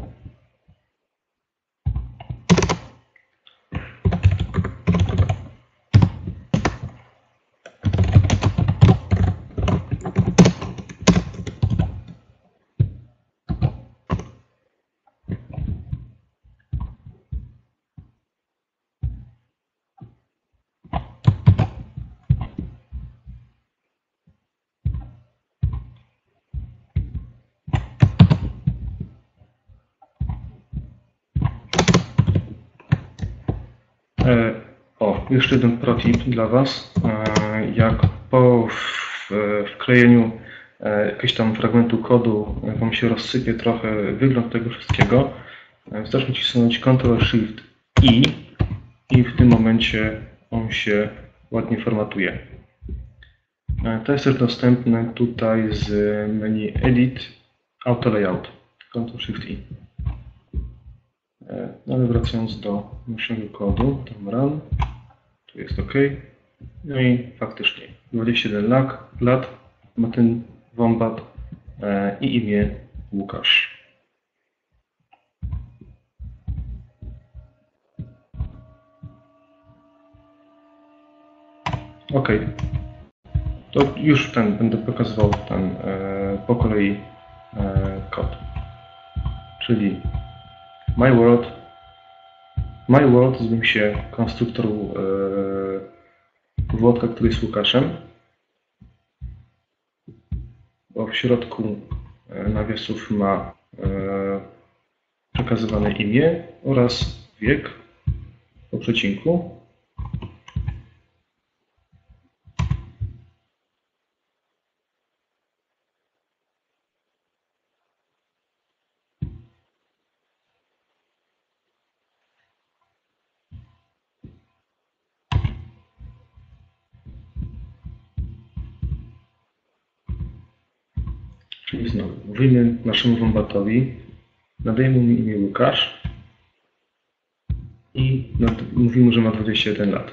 O, jeszcze jeden protip dla Was. Jak po wklejeniu jakiegoś tam fragmentu kodu Wam się rozsypie trochę wygląd tego wszystkiego, wystarczy nacisnąć control shift I i w tym momencie on się ładnie formatuje. To jest też dostępne tutaj z menu Edit, Auto Layout. control shift I. No ale wracając do naszego kodu, tam run, tu jest OK. No i faktycznie dwadzieścia jeden lat ma ten wombat i imię Łukasz. OK. To już ten będę pokazywał ten po kolei kod. Czyli myWorld, myWorld zmienił się konstruktoru Włodka, który jest Łukaszem, bo w środku nawiasów ma przekazywane imię oraz wiek po przecinku. Czyli znowu mówimy naszemu wombatowi, nadajemy mu imię Łukasz i mówimy, że ma dwadzieścia jeden lat.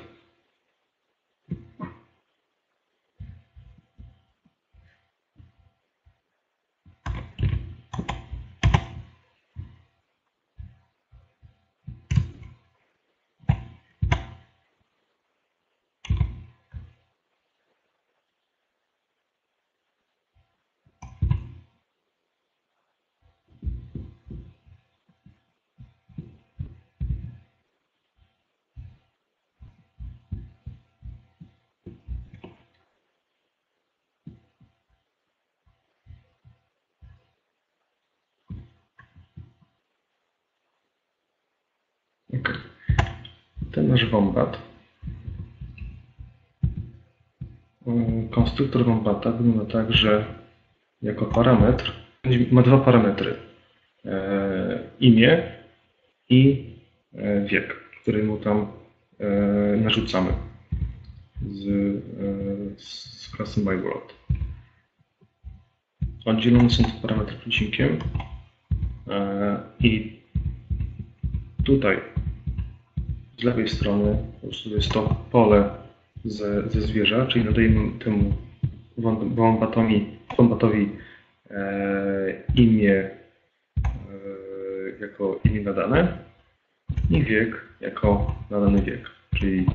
Okay. Ten nasz wombat, konstruktor wombata wygląda tak, że jako parametr ma dwa parametry. E, imię i e, wiek, który mu tam e, narzucamy z, e, z klasy myWorld. Oddzielone są te parametry przecinkiem e, i tutaj z lewej strony po prostu jest to pole ze, ze zwierza, czyli nadajemy temu wombatowi, wombatowi e, imię e, jako imię nadane i wiek jako nadany wiek, czyli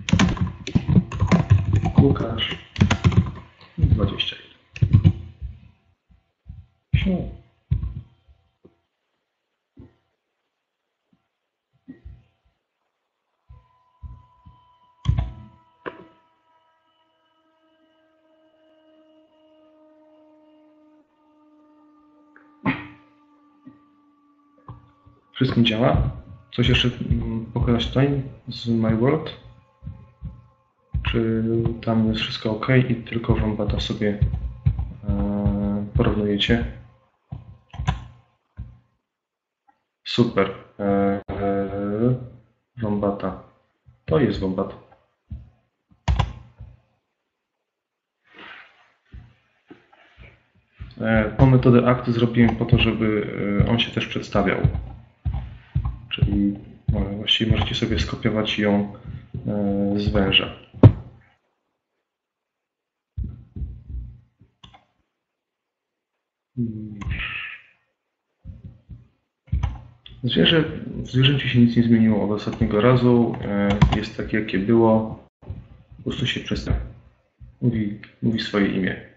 Łukasz dwadzieścia jeden. Wszystko działa. Coś jeszcze pokazać tutaj z myWorld? Czy tam jest wszystko OK i tylko wombata sobie e, porównujecie? Super. E, e, wombata. To jest wombat. E, tą metodę act zrobiłem po to, żeby on się też przedstawiał. Czyli właściwie możecie sobie skopiować ją z węża. Zwierzę, w zwierzęciu się nic nie zmieniło od ostatniego razu. Jest takie, jakie było. Po prostu się przedstawia. Mówi, mówi swoje imię.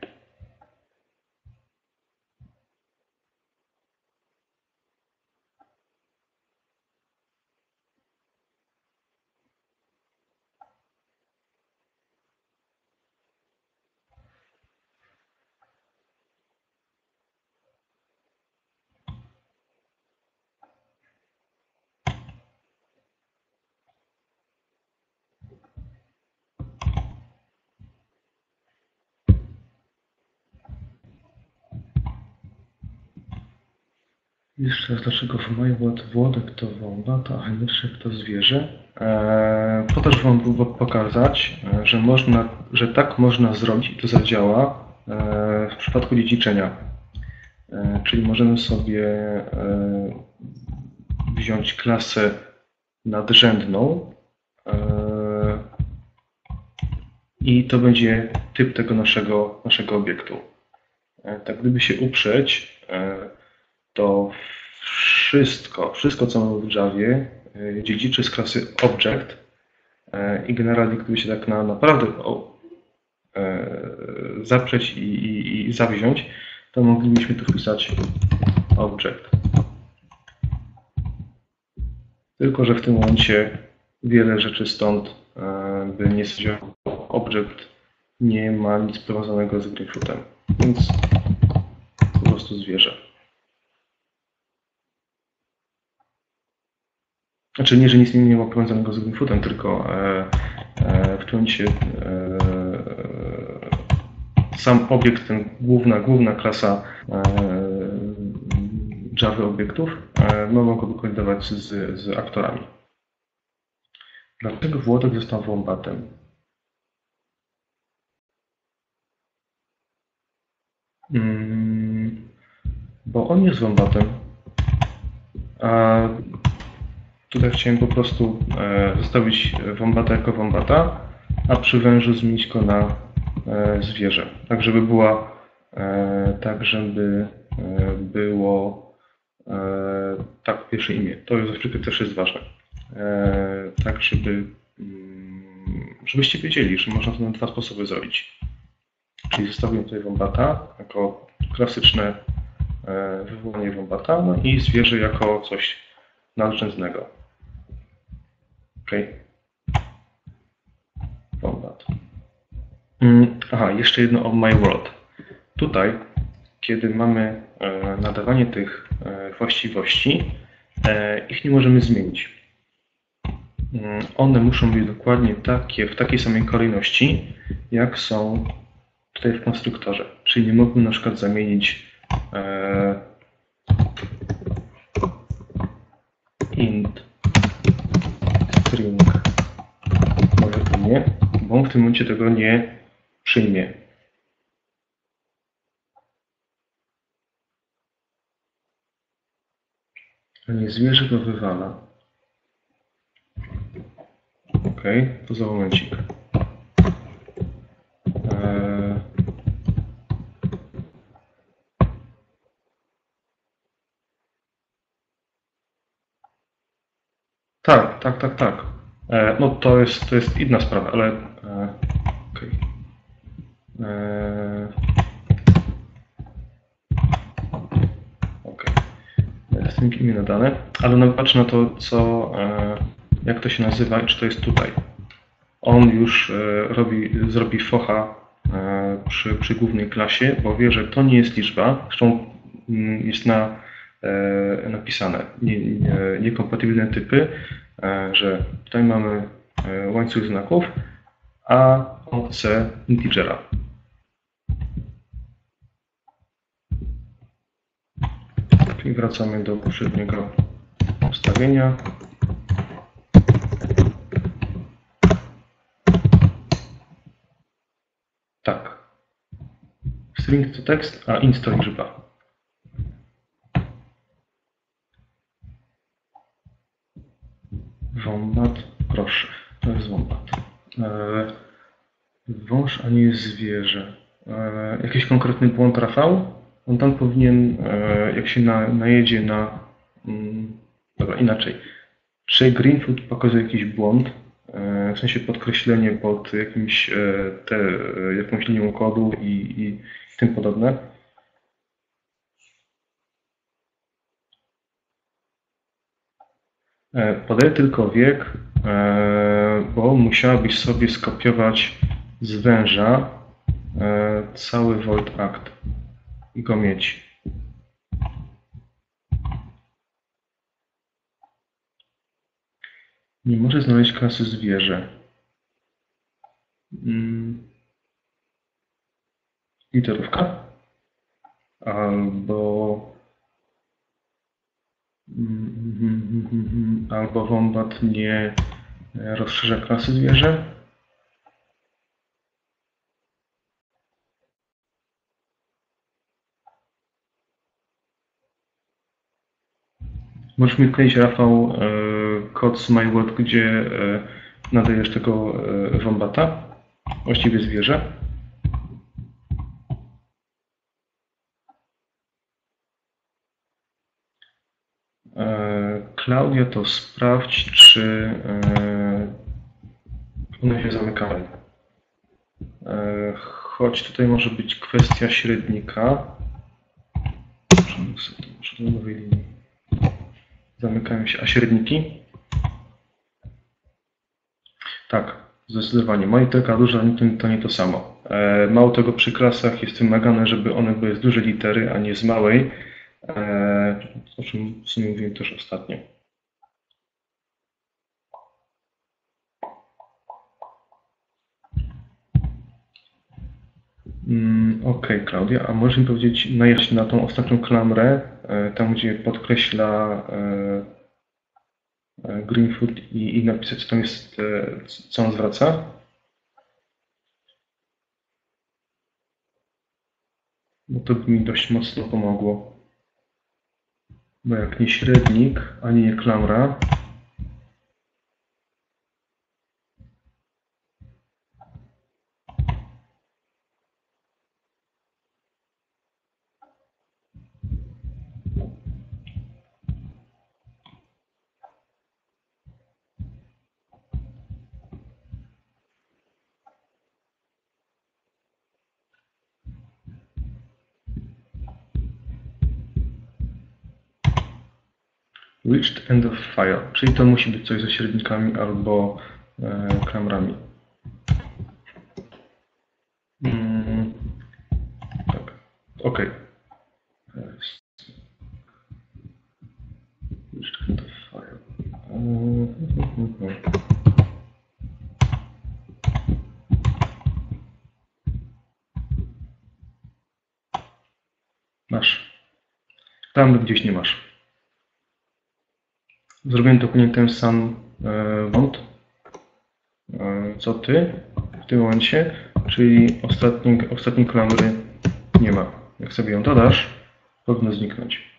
Jeszcze raz, dlaczego w myWorld Włodek to wombat, a Henryszek to zwierzę? Eee, po to, żeby Wam pokazać, że, można, że tak można zrobić i to zadziała eee, w przypadku dziedziczenia. Eee, czyli możemy sobie eee, wziąć klasę nadrzędną eee, i to będzie typ tego naszego, naszego obiektu. Eee, tak gdyby się uprzeć, eee, to wszystko, wszystko co mamy w Javie dziedziczy z klasy Object i generalnie gdyby się tak na, naprawdę o, e, zaprzeć i, i, i zawziąć, to moglibyśmy tu wpisać object. Tylko że w tym momencie wiele rzeczy stąd by nie zadziałało. Object nie ma nic powiązanego z Greenfootem, więc po prostu zwierzę. Znaczy nie, że nic nie ma powiązanego z Greenfootem, tylko w tym momencie sam obiekt, ten główna, główna klasa Java obiektów no, mogłoby kolidować z, z aktorami. Dlaczego Włodek został wombatem? Hmm, bo on jest wombatem. A tutaj chciałem po prostu zostawić wombata jako wombata, a przy wężu zmienić go na zwierzę. Tak, żeby była, tak, żeby było tak, pierwsze imię. To już też jest ważne. Tak, żeby, żebyście wiedzieli, że można to na dwa sposoby zrobić. Czyli zostawiłem tutaj wombata jako klasyczne wywołanie wombata, no i zwierzę jako coś nadrzędnego. OK. Wombat. Aha, jeszcze jedno o My World. Tutaj, kiedy mamy nadawanie tych właściwości, ich nie możemy zmienić. One muszą być dokładnie takie, w takiej samej kolejności, jak są tutaj w konstruktorze. Czyli nie mógłbym na przykład zamienić e, int string moje imię, bo on w tym momencie tego nie przyjmie. A nie zwierzę go wywala. OK, to za momencik. E, tak, tak, tak, tak. E, no to jest, to jest inna sprawa, ale e, OK. E, OK. String imię nadane, ale no patrz na to, co, e, jak to się nazywa i czy to jest tutaj. On już e, robi, zrobi focha e, przy, przy głównej klasie, bo wie, że to nie jest liczba, zresztą mm, jest na, e, napisane nie, nie, niekompatybilne typy, e, że tutaj mamy e, łańcuch znaków, a on chce integera. Czyli wracamy do poprzedniego ustawienia. Tak. String to tekst, a int to liczba. Wombat, proszę, to jest wombat. Eee, wąż, a nie zwierzę. Eee, jakiś konkretny błąd, Rafał? On tam powinien, eee, jak się na, najedzie na... Mm, dobra, inaczej. Czy Greenfoot pokazuje jakiś błąd? W sensie podkreślenie pod jakimś, te, jakąś linią kodu i, i tym podobne. Podaję tylko wiek, bo musiałabyś sobie skopiować z węża cały void act i go mieć. Nie może znaleźć klasy zwierzę. Literówka. Albo albo wombat nie rozszerza klasy zwierzę. Możesz mi wkleić, Rafał, kod z MyWorld, gdzie nadajesz tego wombata, właściwie zwierzę. Klaudia, to sprawdź, czy one się zamykają. Choć tutaj może być kwestia średnika. impulsy, to może do nowej linii. Zamykają się, a średniki? Tak, zdecydowanie. Małe literka, duża to nie to samo. E, mało tego, przy klasach jest wymagane, żeby one były z dużej litery, a nie z małej, e, o czym w sumie mówiłem też ostatnio. Mm, ok, Klaudia, a możesz mi powiedzieć, najaśnić na tą ostatnią klamrę, e, tam gdzie podkreśla e, Greenfoot i, i napisać, co tam jest, co on zwraca? Bo to by mi dość mocno pomogło. Bo jak nie średnik, ani nie klamra, reached end of file, czyli to musi być coś ze średnikami albo e, klamrami. Mm, tak, ok. Reached end of file. E, masz. Tam gdzieś nie masz. Zrobiłem dokładnie ten sam e, wąt, e, co ty w tym momencie, czyli ostatniej, ostatniej klamry nie ma. Jak sobie ją dodasz, powinno zniknąć.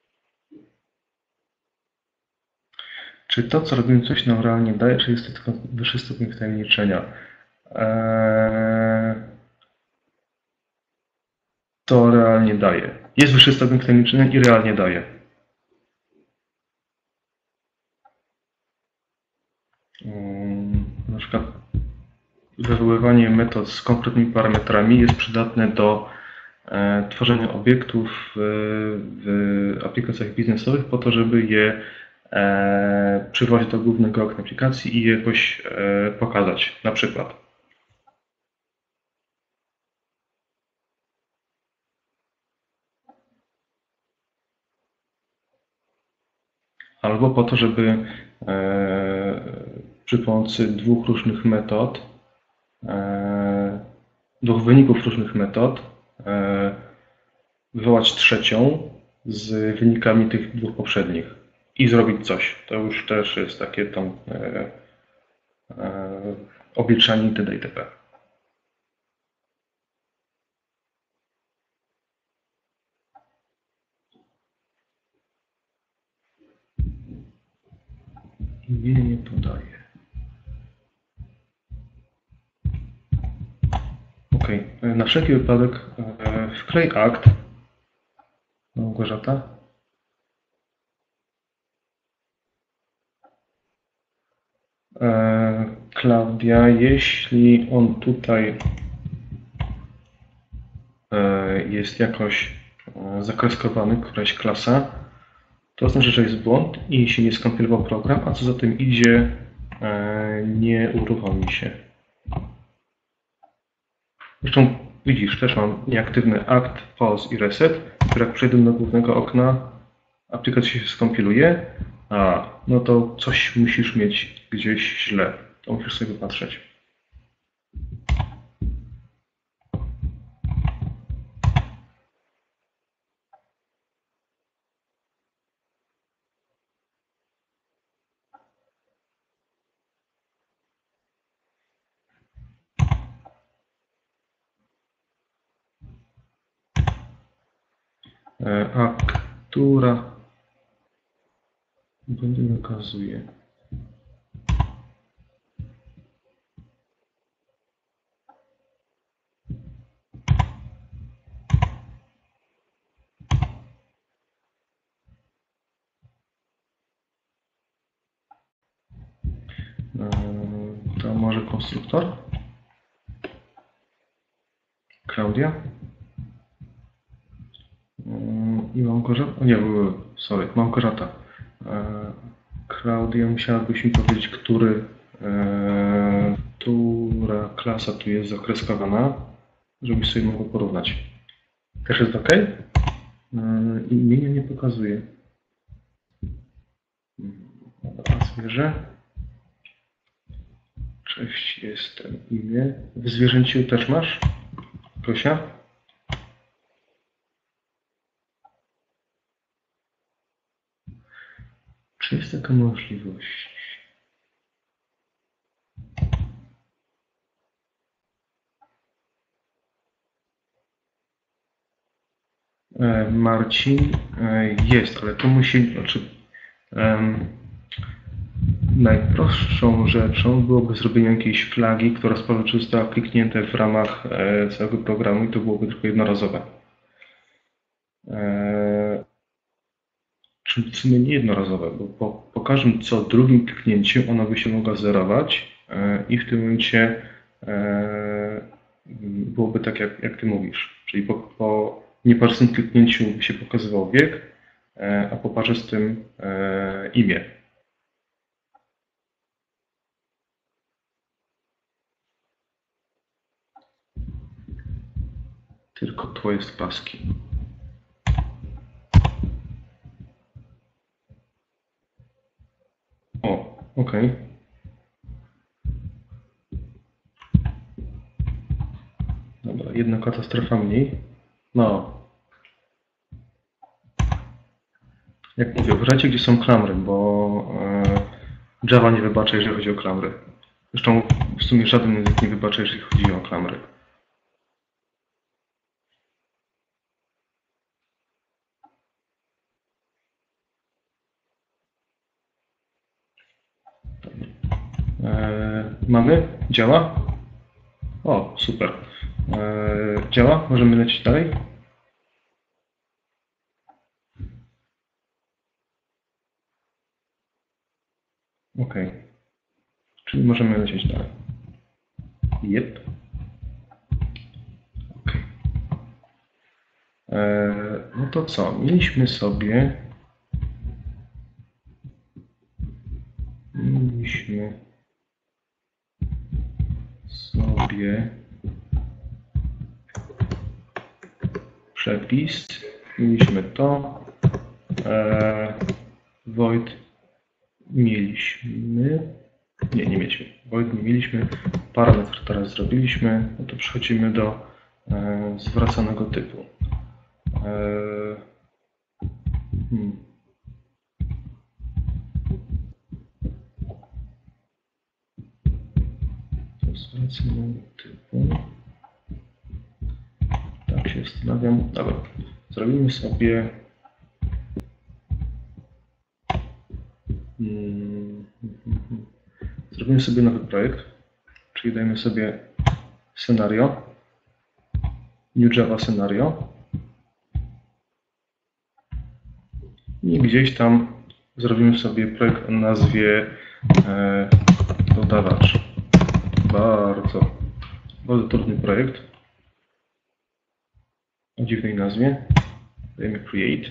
Czy to, co robimy, coś nam realnie daje, czy jest to tylko wyższy stopień wtajemniczenia? Eee, to realnie daje. Jest wyższy stopień wtajemniczenia i realnie daje. Um, na przykład wywoływanie metod z konkretnymi parametrami jest przydatne do e, tworzenia obiektów w, w aplikacjach biznesowych po to, żeby je e, przywozić do głównego okna aplikacji i je jakoś e, pokazać, na przykład. Albo po to, żeby e, przy pomocy dwóch różnych metod, e, dwóch wyników różnych metod e, wywołać trzecią z wynikami tych dwóch poprzednich i zrobić coś. To już też jest takie tam e, e, obliczanie itd. itp. Nie, nie podaję. Ok, na wszelki wypadek e, wklej akt. Małgorzata. E, Klaudia, jeśli on tutaj e, jest jakoś e, zakreskowany, któraś klasa, to oznacza, że jest błąd i się nie skompilował program, a co za tym idzie, e, nie uruchomi się. Zresztą widzisz, też mam nieaktywny akt, pause i reset, który jak przejdę do głównego okna, aplikacja się skompiluje, a no to coś musisz mieć gdzieś źle, to musisz sobie patrzeć. A która będzie nakazuje. To może konstruktor? Klaudia? i Małgorzata. O nie, sorry, Małgorzata. Klaudia, musiałabyś mi powiedzieć, który, która klasa tu jest zakreskowana, żebyś sobie mógł porównać. Też jest OK? Imienia nie pokazuje. Dobra, zwierzę. Cześć, jestem imię. W zwierzęciu też masz? Gosia? Czy jest taka możliwość? Marcin jest, ale to musi, znaczy um, najprostszą rzeczą byłoby zrobienie jakiejś flagi, która sprawi, że została kliknięte w ramach e, całego programu i to byłoby tylko jednorazowe. E, czy w sumie nie jednorazowe, bo po, po każdym co drugim kliknięciu ona by się mogła zerować e, i w tym momencie e, byłoby tak, jak, jak Ty mówisz. Czyli po, po nieparzystym kliknięciu by się pokazywał wiek, e, a po parzystym e, imię. Tylko to jest paski. O, ok. Dobra, jedna katastrofa mniej. No. Jak mówię, uważajcie, gdzie są klamry, bo Java nie wybacza, jeżeli chodzi o klamry. Zresztą w sumie żaden język nie wybacza, jeżeli chodzi o klamry. Eee, mamy? Działa? O, super. Eee, działa? Możemy lecieć dalej? Ok. Czyli możemy lecieć dalej. Yep. Ok. Eee, no to co? Mieliśmy sobie... Mieliśmy sobie przepis. Mieliśmy to. Eee, void mieliśmy. Nie, nie mieliśmy. Void nie mieliśmy. Parametr teraz zrobiliśmy. No to przechodzimy do e, zwracanego typu. E, hmm. Do zwracanego typu. Tak się zastanawiam. Dobra. Zrobimy sobie hmm. Zrobimy sobie nowy projekt, czyli dajmy sobie scenario, New Java Scenario i gdzieś tam zrobimy sobie projekt o nazwie e, dodawacz. Bardzo, bardzo trudny projekt o dziwnej nazwie. Dajmy create.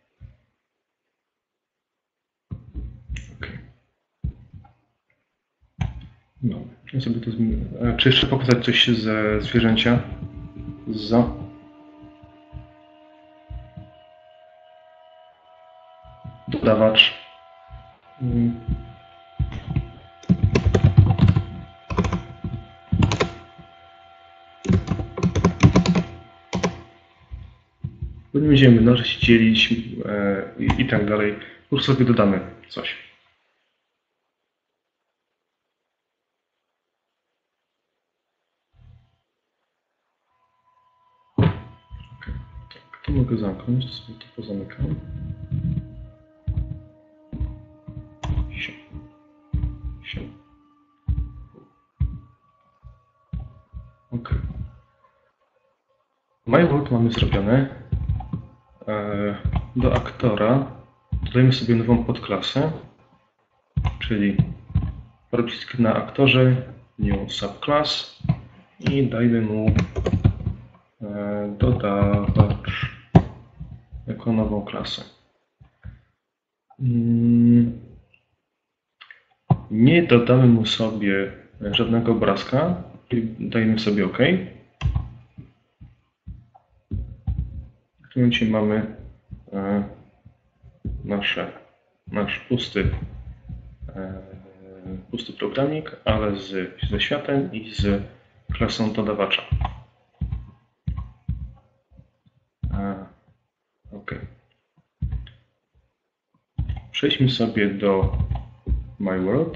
No, ja sobie to zmienię. Czy jeszcze pokazać coś ze zwierzęcia? Za. Dodawacz. Hmm. Bo nie będziemy mnożyć, dzielić e, i, i tak dalej. Po prostu sobie dodamy coś. To mogę zamknąć, to sobie to pozamykam. Sio. Sio. Ok. MyWorld mamy zrobione. Do aktora dodajmy sobie nową podklasę, czyli przycisk na aktorze, new subclass i dajmy mu dodawacz jako jako nową klasę. Nie dodamy mu sobie żadnego obrazka i dajemy sobie OK. W tym momencie mamy nasze, nasz pusty, pusty programik, ale z, ze światem i z klasą dodawacza. OK. Przejdźmy sobie do MyWorld.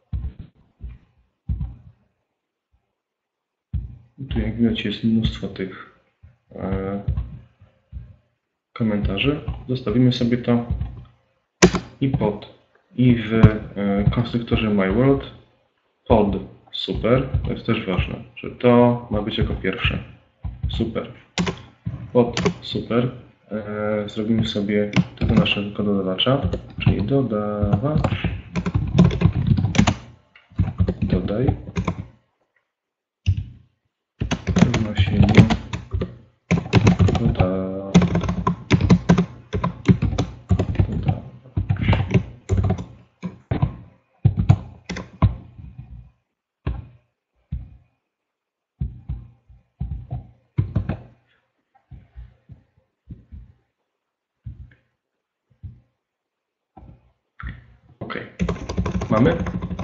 Tu jak widać jest mnóstwo tych e, komentarzy. Zostawimy sobie to i pod i w e, konstruktorze MyWorld pod super. To jest też ważne, że to ma być jako pierwsze. Super. Pod super. E, zrobimy sobie tego naszego dodawacza, czyli dodawacz, dodaj, nasieniu, doda, dodawacz. OK. Mamy?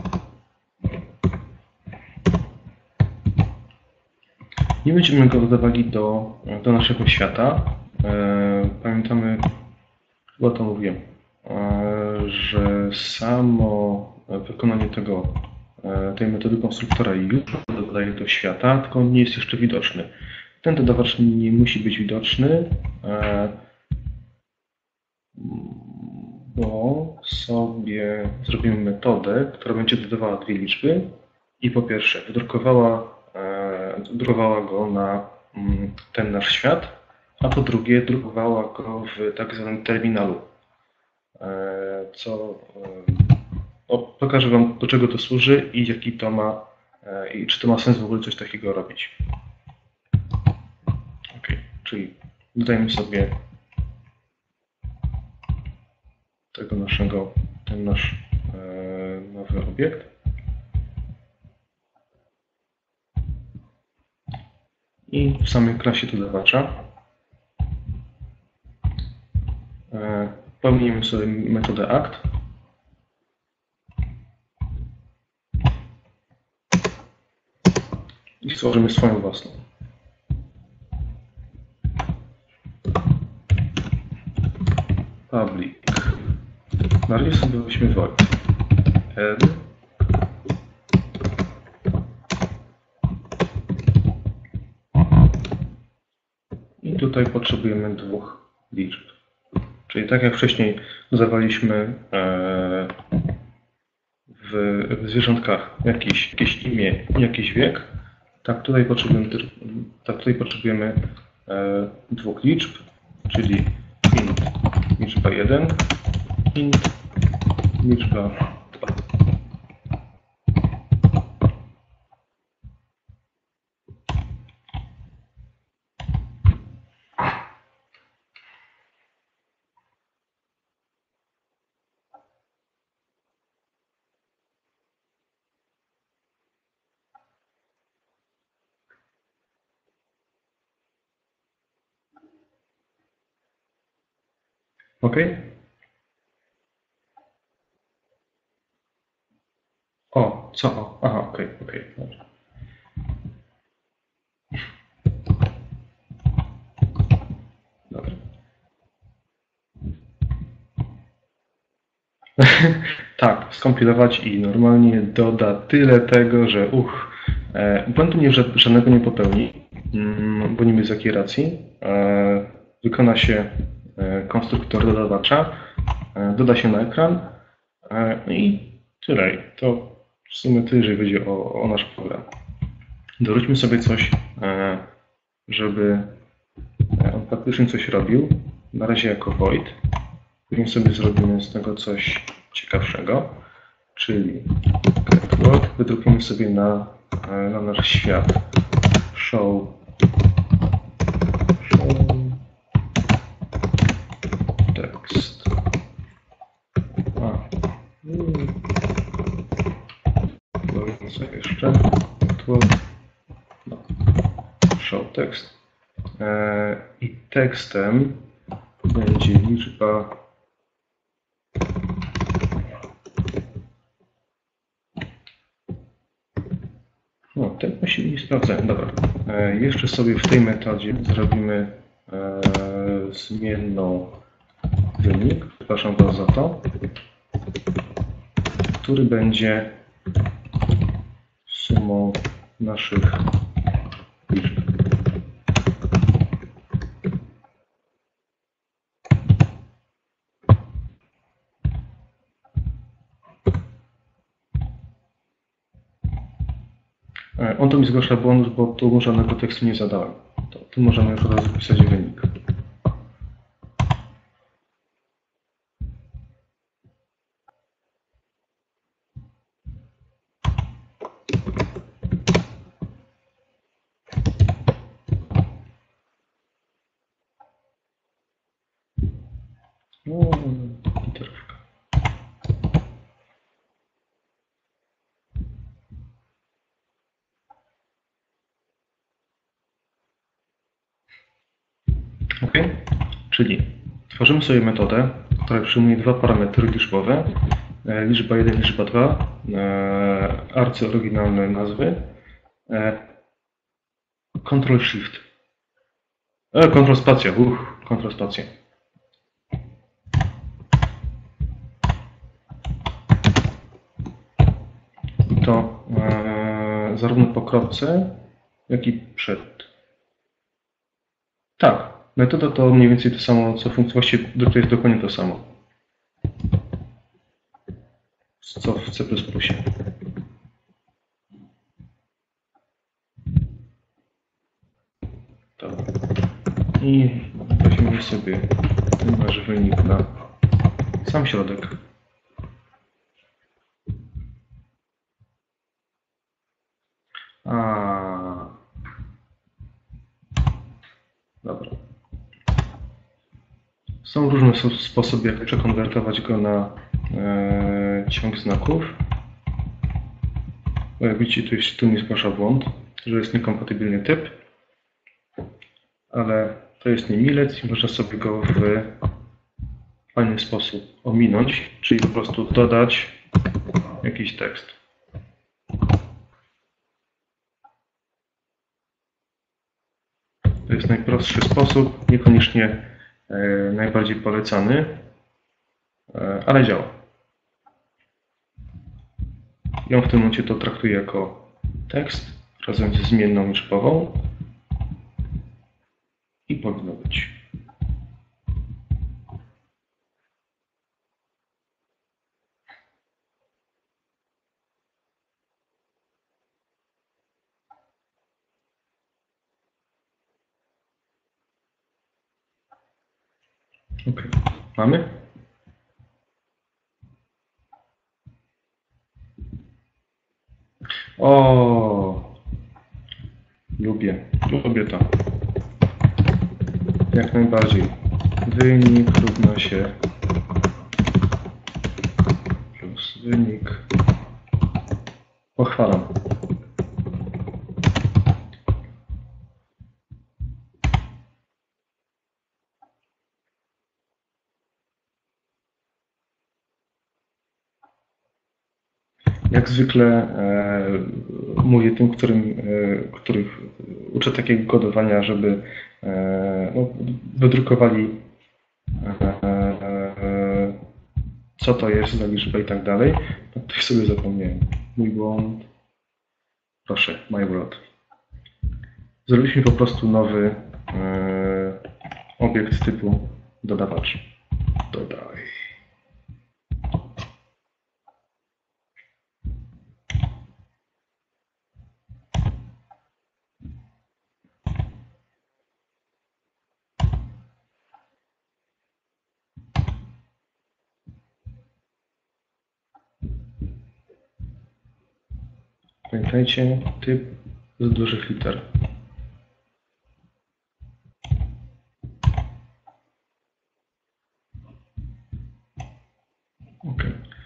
Nie będziemy go dodawali do, do naszego świata. E, pamiętamy, chyba to mówiłem, e, że samo wykonanie tego, e, tej metody konstruktora już dodaje do świata, tylko on nie jest jeszcze widoczny. Ten dodawacz nie musi być widoczny, e, bo sobie zrobimy metodę, która będzie dodawała dwie liczby i po pierwsze wydrukowała, e, drukowała go na mm, ten nasz świat, a po drugie drukowała go w tak zwanym terminalu, e, co e, o, pokażę Wam, do czego to służy i jaki to ma, e, i czy to ma sens w ogóle coś takiego robić. OK, czyli dodajmy sobie tego naszego, ten nasz e, nowy obiekt. I w samej klasie dodawacza e, pełnimy sobie metodę act. I stworzymy swoją własną. Public. Na razie sobie weźmy void. N. I tutaj potrzebujemy dwóch liczb. Czyli tak jak wcześniej dodawaliśmy w, w zwierzątkach jakieś, jakieś imię i jakiś wiek, tak tutaj potrzebujemy, tak tutaj potrzebujemy dwóch liczb, czyli int liczba jeden, int liczba dwa. OK? O, co o? Aha, OK, OK. Dobrze. Dobra. Tak, skompilować i normalnie doda tyle tego, że uch, e, błędu nie, żadnego nie popełni, mm, bo nie wiem z jakiej racji. E, wykona się e, konstruktor dodawacza, e, doda się na ekran e, i tyle. To w sumie tyle, jeżeli chodzi o, o nasz program. Doróbmy sobie coś, e, żeby on faktycznie coś robił. Na razie jako void. Później sobie zrobimy z tego coś ciekawszego, czyli catwalk wydrukujemy sobie na, na nasz świat show, show show tekst. I tekstem będzie liczba no, ten właśnie nie sprawdzałem. Dobra. Jeszcze sobie w tej metodzie zrobimy zmienną wynik, przepraszam Was za to, który będzie sumą naszych liczb. On to mi zgłasza błąd, bo tu żadnego tekstu nie zadałem. To tu możemy już od razu wpisać wynik. No, literówka. OK, czyli tworzymy sobie metodę, która przyjmuje dwa parametry liczbowe. Liczba jeden, liczba dwa, arcyoryginalne nazwy. Ctrl Shift. Ctrl Spacja, uch, Ctrl Spacja. I to e, zarówno po kropce, jak i przed. Tak, metoda to mniej więcej to samo, co funkcja, właściwie to jest dokładnie to samo, co w C plus plus. Tak. I weźmiemy sobie nasz wynik na sam środek. A. Dobra. Są różne sposoby, jak przekonwertować go na e, ciąg znaków. Bo jak widzicie, tu, jest, tu mi zgłasza błąd, że jest niekompatybilny typ, ale to jest niemilec i można sobie go w fajny sposób ominąć, czyli po prostu dodać jakiś tekst. To jest najprostszy sposób, niekoniecznie e, najbardziej polecany, e, ale działa. I on w tym momencie to traktuje jako tekst razem ze zmienną liczbową i powinno być. OK. Mamy? O, lubię, lubię to. Jak najbardziej. Wynik równa się plus wynik. Pochwalam. Jak zwykle e, mówię tym, którym, e, których uczę takiego kodowania, żeby e, no, wydrukowali e, e, co to jest za liczba i tak dalej. No, to sobie zapomniałem. Mój błąd. Proszę, my błąd. Zrobiliśmy po prostu nowy e, obiekt typu dodawacz. Dodaj. Pamiętajcie, typ z dużych liter. OK.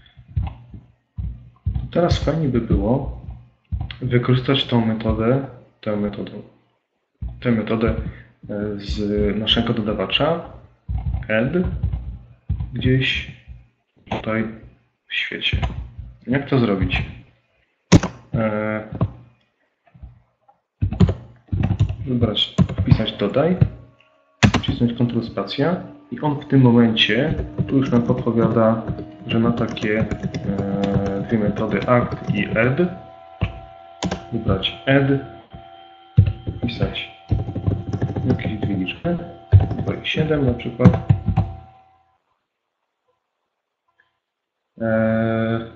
Teraz fajnie by było wykorzystać tą metodę, tę metodę, tę metodę z naszego dodawacza add gdzieś tutaj w świecie. Jak to zrobić? Wybrać, wpisać dodaj, wcisnąć kontrol spacja i on w tym momencie tu już nam podpowiada, że ma takie e, dwie metody act i add. Wybrać add, wpisać jakieś dwie liczby, dwa i siedem na przykład. E,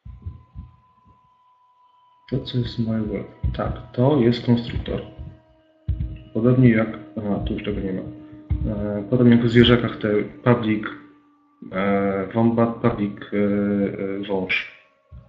to co jest my web? Tak, to jest konstruktor. Podobnie jak, a tu już tego nie ma. E, podobnie jak w zwierzakach te public e, wombat, public e, e, wąż.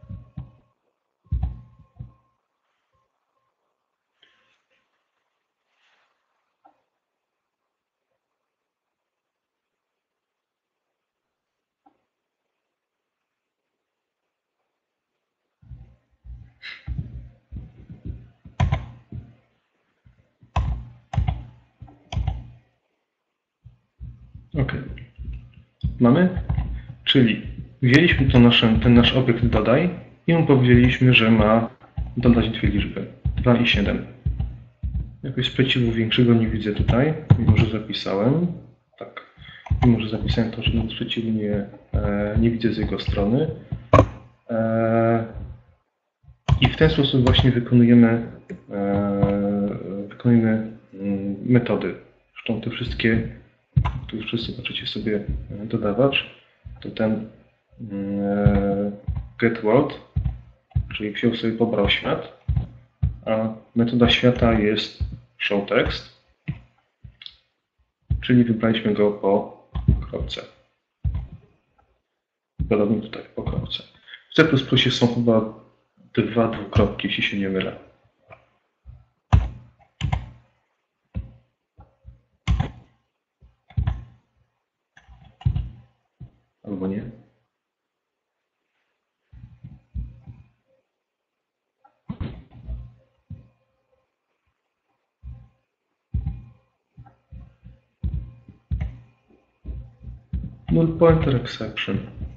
OK. Mamy? Czyli wzięliśmy to nasze, ten nasz obiekt dodaj i mu powiedzieliśmy, że ma dodać dwie liczby, dwa i siedem. Jakoś sprzeciwu większego nie widzę tutaj, mimo że zapisałem. Tak, mimo że zapisałem to, że sprzeciwu nie, e, nie widzę z jego strony. E, I w ten sposób właśnie wykonujemy, e, wykonujemy metody. Zresztą te wszystkie, tu już wszyscy zobaczycie sobie dodawacz, to ten e, getWorld, czyli wziął sobie, pobrał świat, a metoda świata jest showText, czyli wybraliśmy go po kropce. Podobnie tutaj po kropce. W C plus plus są chyba dwa dwukropki, jeśli się nie mylę. Albo nie. Null pointer exception.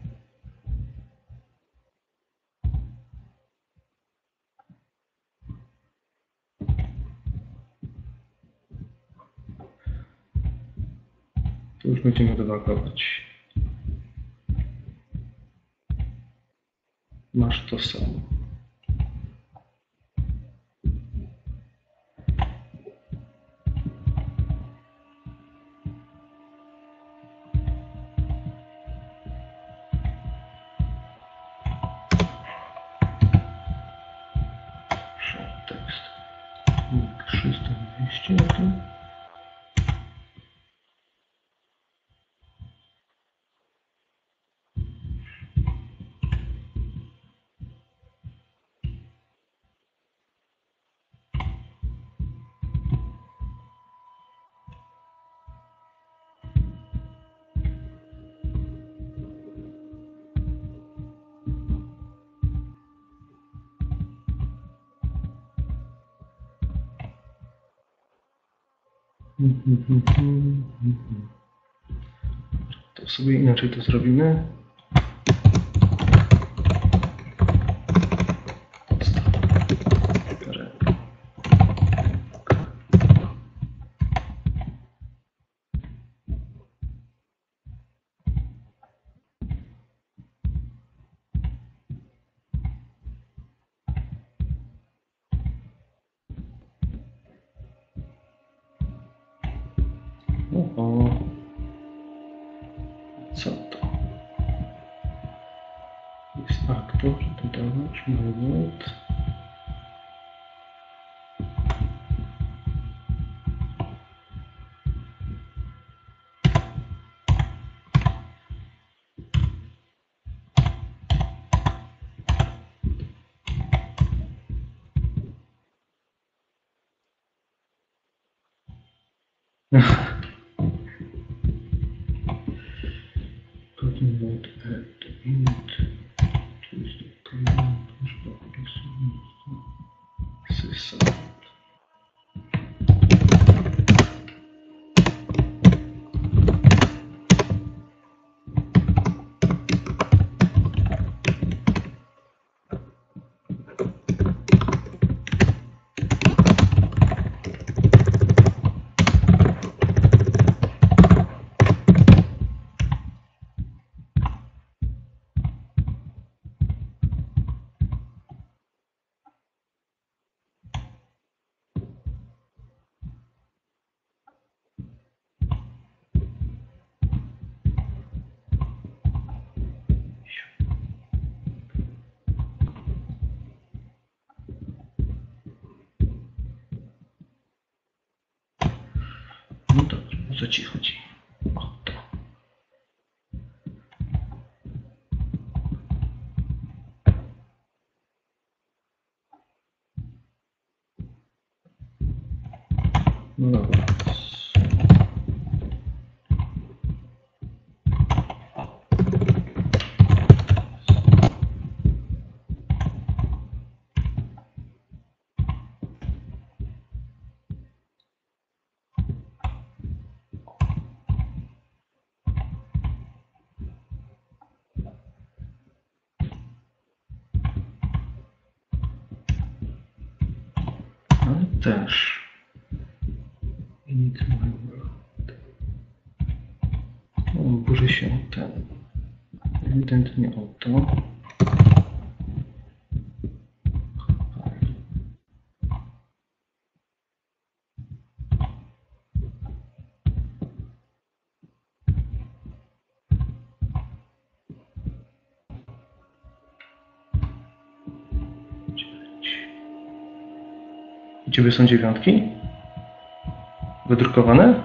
To już będziemy debugować. Masz to samo. Tekst. trzysta dwieście to. To sobie inaczej to zrobimy. O, co to? Jest aktor, dodawacz, moment. Not add int twist command push system. O co ci chodzi? O to. No dobra. Ale też. Init my world. O, burzy się o ten. Ewidentnie o to. U Ciebie są dziewiątki? Wydrukowane?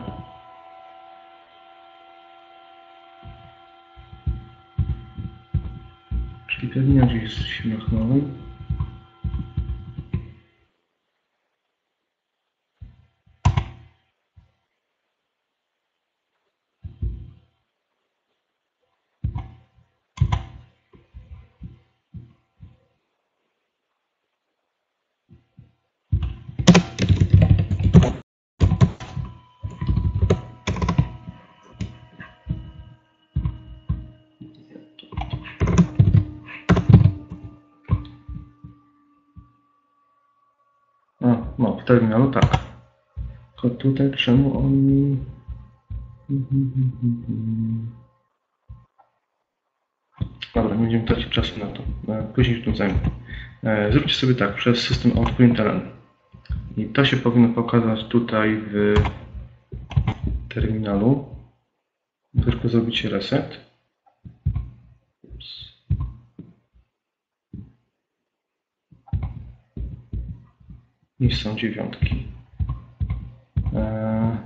Czyli pewnie gdzieś się machnąłem. A, no, w terminalu tak. Tylko tutaj czemu oni... Dobra, nie będziemy tracić czasu na to. Później się tym zajmę. Zróbcie sobie tak, przez system out.println. I to się powinno pokazać tutaj w terminalu. Tylko zrobicie reset. Ups. I są dziewiątki. Eee...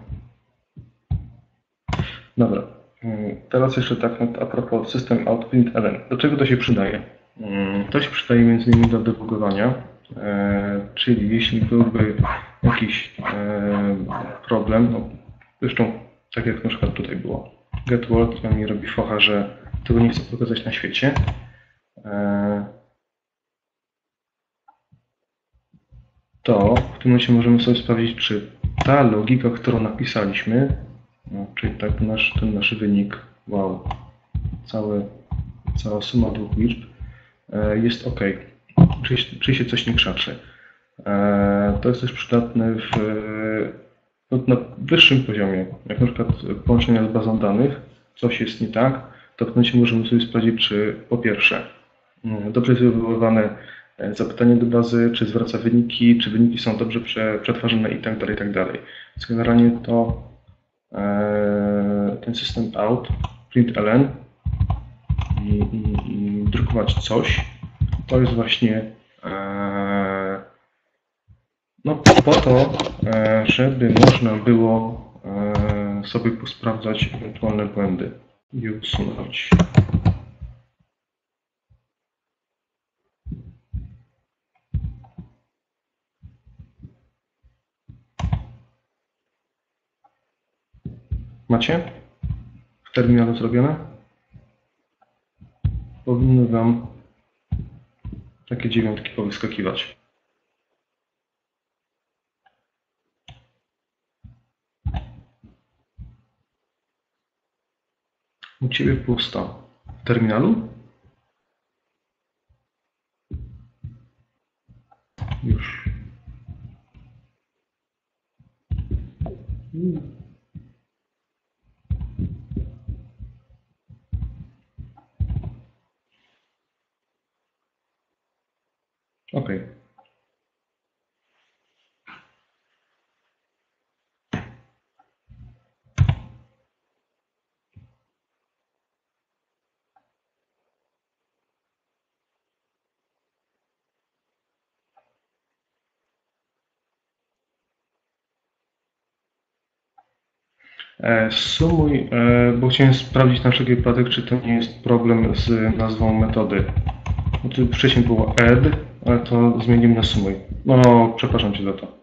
Dobra. Teraz jeszcze tak a propos system out.println. Do czego to się przydaje? To się przydaje między innymi do debugowania, czyli jeśli byłby jakiś problem, no zresztą tak jak na przykład tutaj było, getWorld mi robi focha, że tego nie chcę pokazać na świecie, to w tym momencie możemy sobie sprawdzić, czy ta logika, którą napisaliśmy, no, czyli tak nasz, ten nasz wynik, wow, cały, cała suma dwóch liczb jest OK, czy, czy się coś nie krzaczy. To jest też przydatne w, no, na wyższym poziomie, jak na przykład połączenia z bazą danych, coś jest nie tak, to w tym momencie możemy sobie sprawdzić, czy po pierwsze dobrze jest wywoływane zapytanie do bazy, czy zwraca wyniki, czy wyniki są dobrze przetwarzane i tak dalej, i tak dalej. Więc generalnie to ten system out, println i, i, i drukować coś, to jest właśnie no, po to, żeby można było sobie posprawdzać ewentualne błędy i usunąć. Macie w terminalu zrobione? Powinny Wam takie dziewiątki powyskakiwać. U Ciebie pusto. W terminalu? Już. OK. E, Sumuj, e, bo chciałem sprawdzić na wszelki wypadek, czy to nie jest problem z nazwą metody. Bo tu wcześniej było add, ale to zmienimy na sumuj. No, przepraszam Cię za to.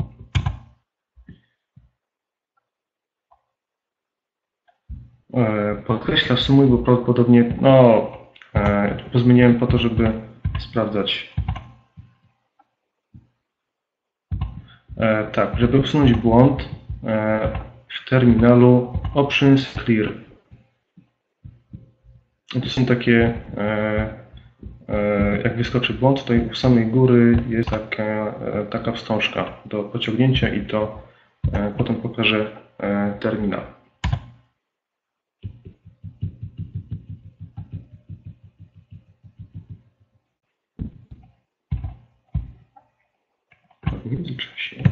E, Podkreśla sumuj, bo prawdopodobnie, no, e, pozmieniałem po to, żeby sprawdzać. E, tak, żeby usunąć błąd, e, w terminalu options clear. To są takie, e, e, jak wyskoczy błąd, tutaj u samej góry jest taka, e, taka wstążka do pociągnięcia i to e, potem pokaże e, terminal. W międzyczasie.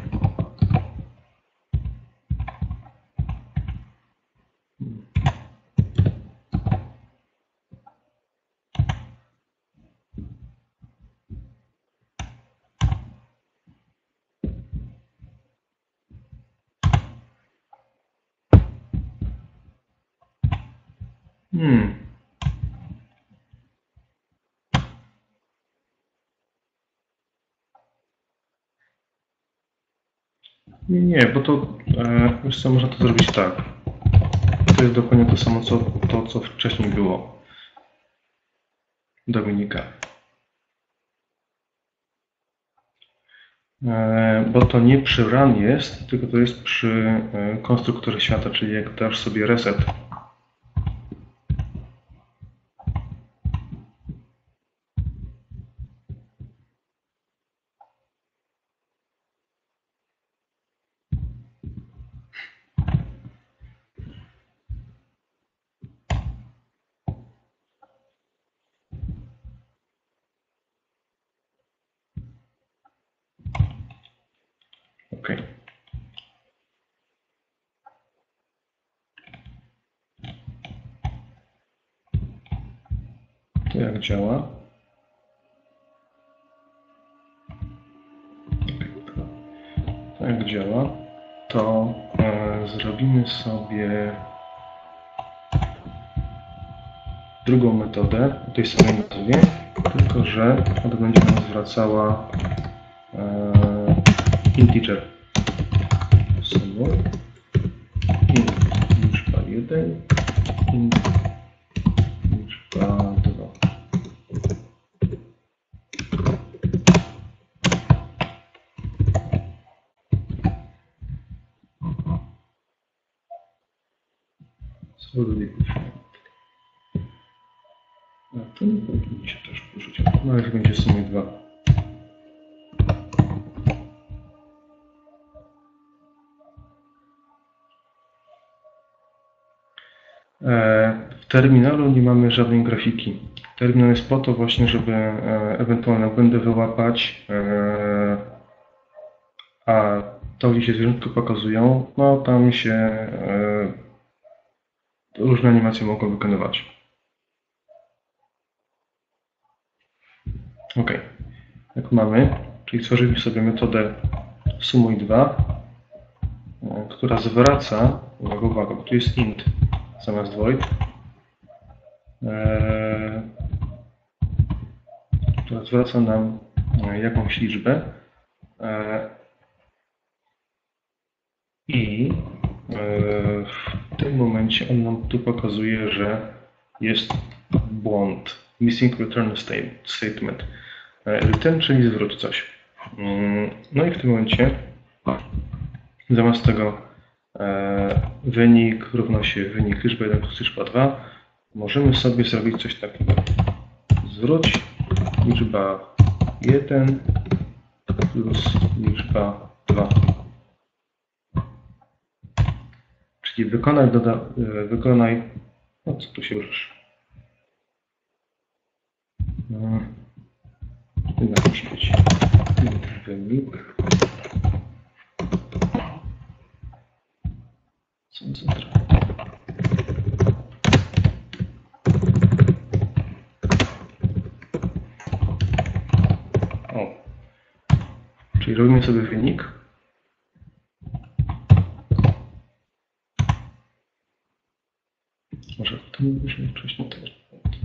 Hmm. Nie, nie, bo to, e, wiesz co, można to zrobić tak. To jest dokładnie to samo, co to, co wcześniej było. Dominika. E, bo to nie przy run jest, tylko to jest przy e, konstruktorze świata, czyli jak dasz sobie reset. OK. To jak działa? To jak działa, to e, zrobimy sobie drugą metodę o tej samej nazwie, tylko że ona będzie nam zwracała e, integer. Symbol. Int liczba jeden, int liczba dwa. A to nie powinno się też porzucić. No ale będzie sumuj dwa. W terminalu nie mamy żadnej grafiki. Terminal jest po to właśnie, żeby ewentualne błędy wyłapać, a to, gdzie się zwierzątko pokazują, no tam się różne animacje mogą wykonywać. OK. Jak mamy, czyli stworzyliśmy sobie metodę sumuj dwa, która zwraca, uwaga, uwaga, bo tu jest int zamiast void, która zwraca nam jakąś liczbę i w tym momencie on nam tu pokazuje, że jest błąd, missing return statement. Return, czyli zwróć coś. No i w tym momencie zamiast tego wynik równa się wynik liczba jeden plus liczba dwa, możemy sobie zrobić coś takiego. Zwróć liczba jeden plus liczba dwa. Czyli wykonaj, doda, wykonaj, no co tu się ruszysz? No, to musi być wynik. O, czyli robimy sobie wynik. Może w tym wyżej wcześniej też.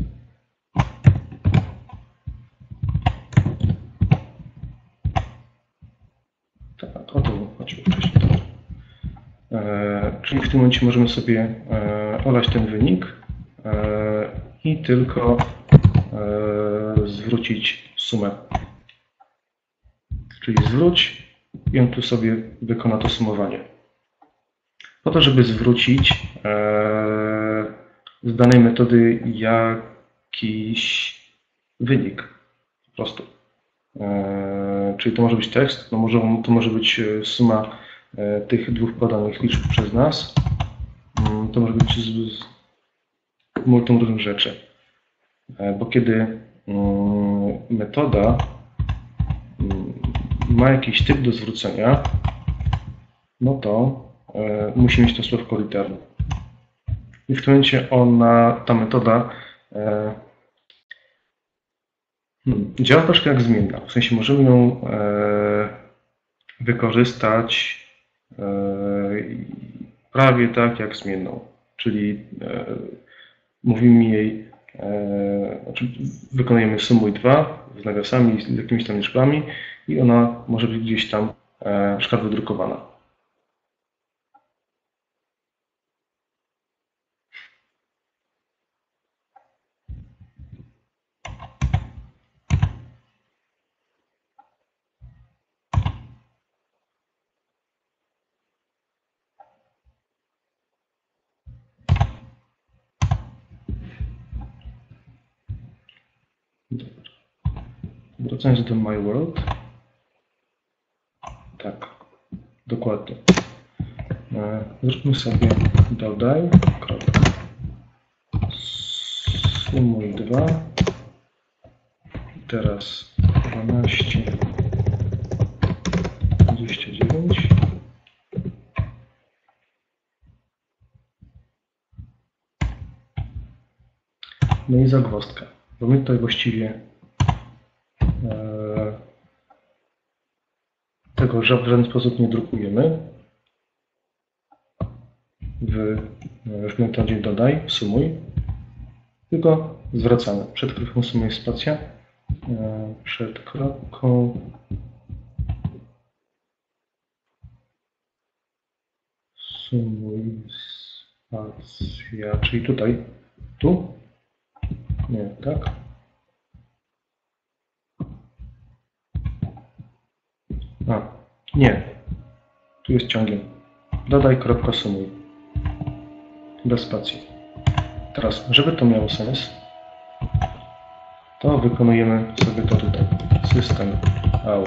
Tak, o to chodziło wcześniej. Tak. E, czyli w tym momencie możemy sobie e, olać ten wynik e, i tylko e, zwrócić sumę. Czyli zwróć i on tu sobie wykona to sumowanie. Po to, żeby zwrócić e, z danej metody jakiś wynik po prostu. E, czyli to może być tekst, no może, to może być suma e, tych dwóch podanych liczb przez nas. E, to może być z, z multum różnych rzeczy. E, bo kiedy e, metoda ma jakiś typ do zwrócenia, no to e, musi mieć to słówko return. I w tym momencie ona, ta metoda e, hmm, działa troszkę jak zmienna. W sensie możemy ją e, wykorzystać e, prawie tak jak zmienną. Czyli e, mówimy jej, e, znaczy wykonujemy sumuj dwa z nawiasami, z jakimiś tam liczbami i ona może być gdzieś tam e, na przykład wydrukowana. Wracając do My World. Tak, dokładnie. Zróbmy sobie dodaj, kropka, sumuj dwa, teraz dwanaście, dwadzieścia dziewięć. No i zagwozdka, bo my tutaj właściwie tego w żaden sposób nie drukujemy w, w metodzie dodaj, sumuj, tylko zwracamy. Przed kropką sumuj jest spacja, przed kropką sumuj spacja, czyli tutaj, tu, nie, tak. A, nie. Tu jest ciągiem. Dodaj kropka sumuj. Bez spacji. Teraz, żeby to miało sens, to wykonujemy sobie to tutaj. System out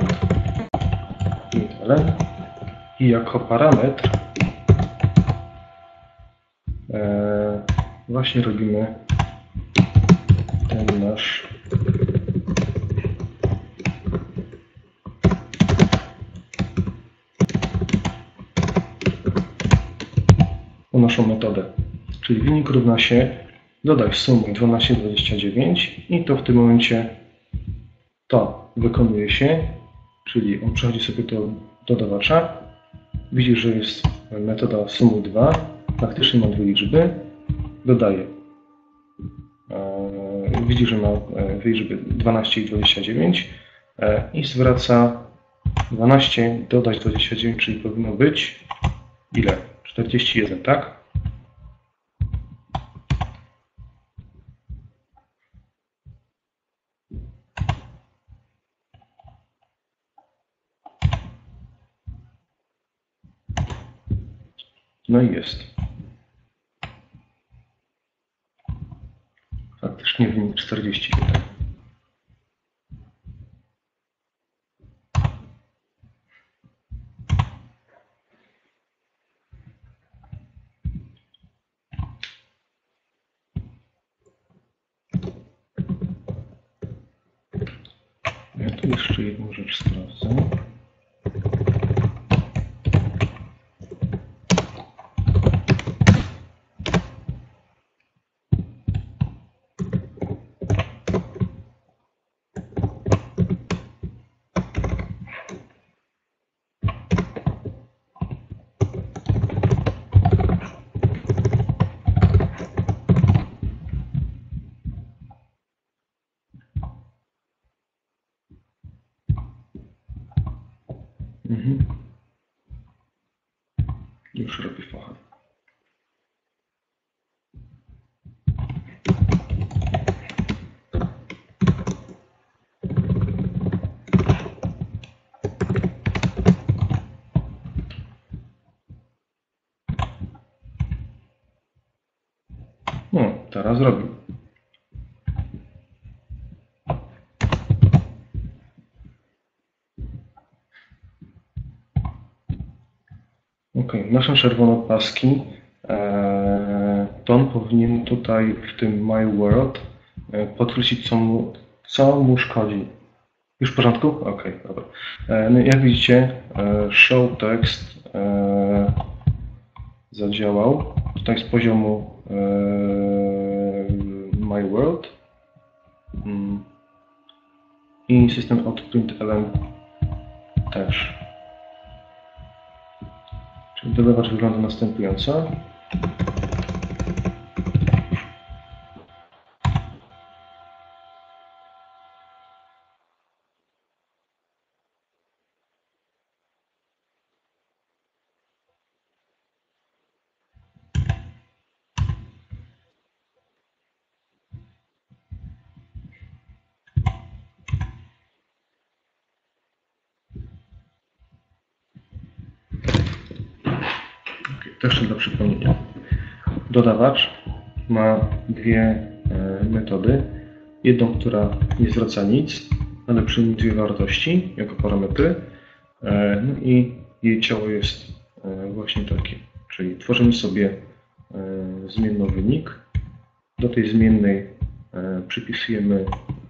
ln i jako parametr e, właśnie robimy ten nasz naszą metodę. Czyli wynik równa się dodaj sumuj dwanaście, dwadzieścia dziewięć i to w tym momencie to wykonuje się, czyli on przechodzi sobie do dodawacza, widzi, że jest metoda sumuj dwa, faktycznie ma dwie liczby, dodaje. Widzi, że ma dwie liczby dwanaście i dwadzieścia dziewięć i zwraca dwanaście dodać dwadzieścia dziewięć, czyli powinno być ile? czterdzieści jeden, tak? No i jest. Faktycznie wynik czterdzieści jeden. Ja tu jeszcze jedną rzecz sprawdzę. już robi focha. No, teraz robił. Ok, nasze czerwone paski, e, to on powinien tutaj w tym My World e, podkreślić, co mu, co mu szkodzi. Już w porządku? Ok, dobra. E, no jak widzicie, e, show text e, zadziałał. Tutaj z poziomu e, My World mm, i system out.println też. Czyli dodawacz wygląda następująco. Też dla przypomnienia. Dodawacz ma dwie metody. Jedną, która nie zwraca nic, ale przyjmuje dwie wartości jako parametry. No i jej ciało jest właśnie takie. Czyli tworzymy sobie zmienną wynik. Do tej zmiennej przypisujemy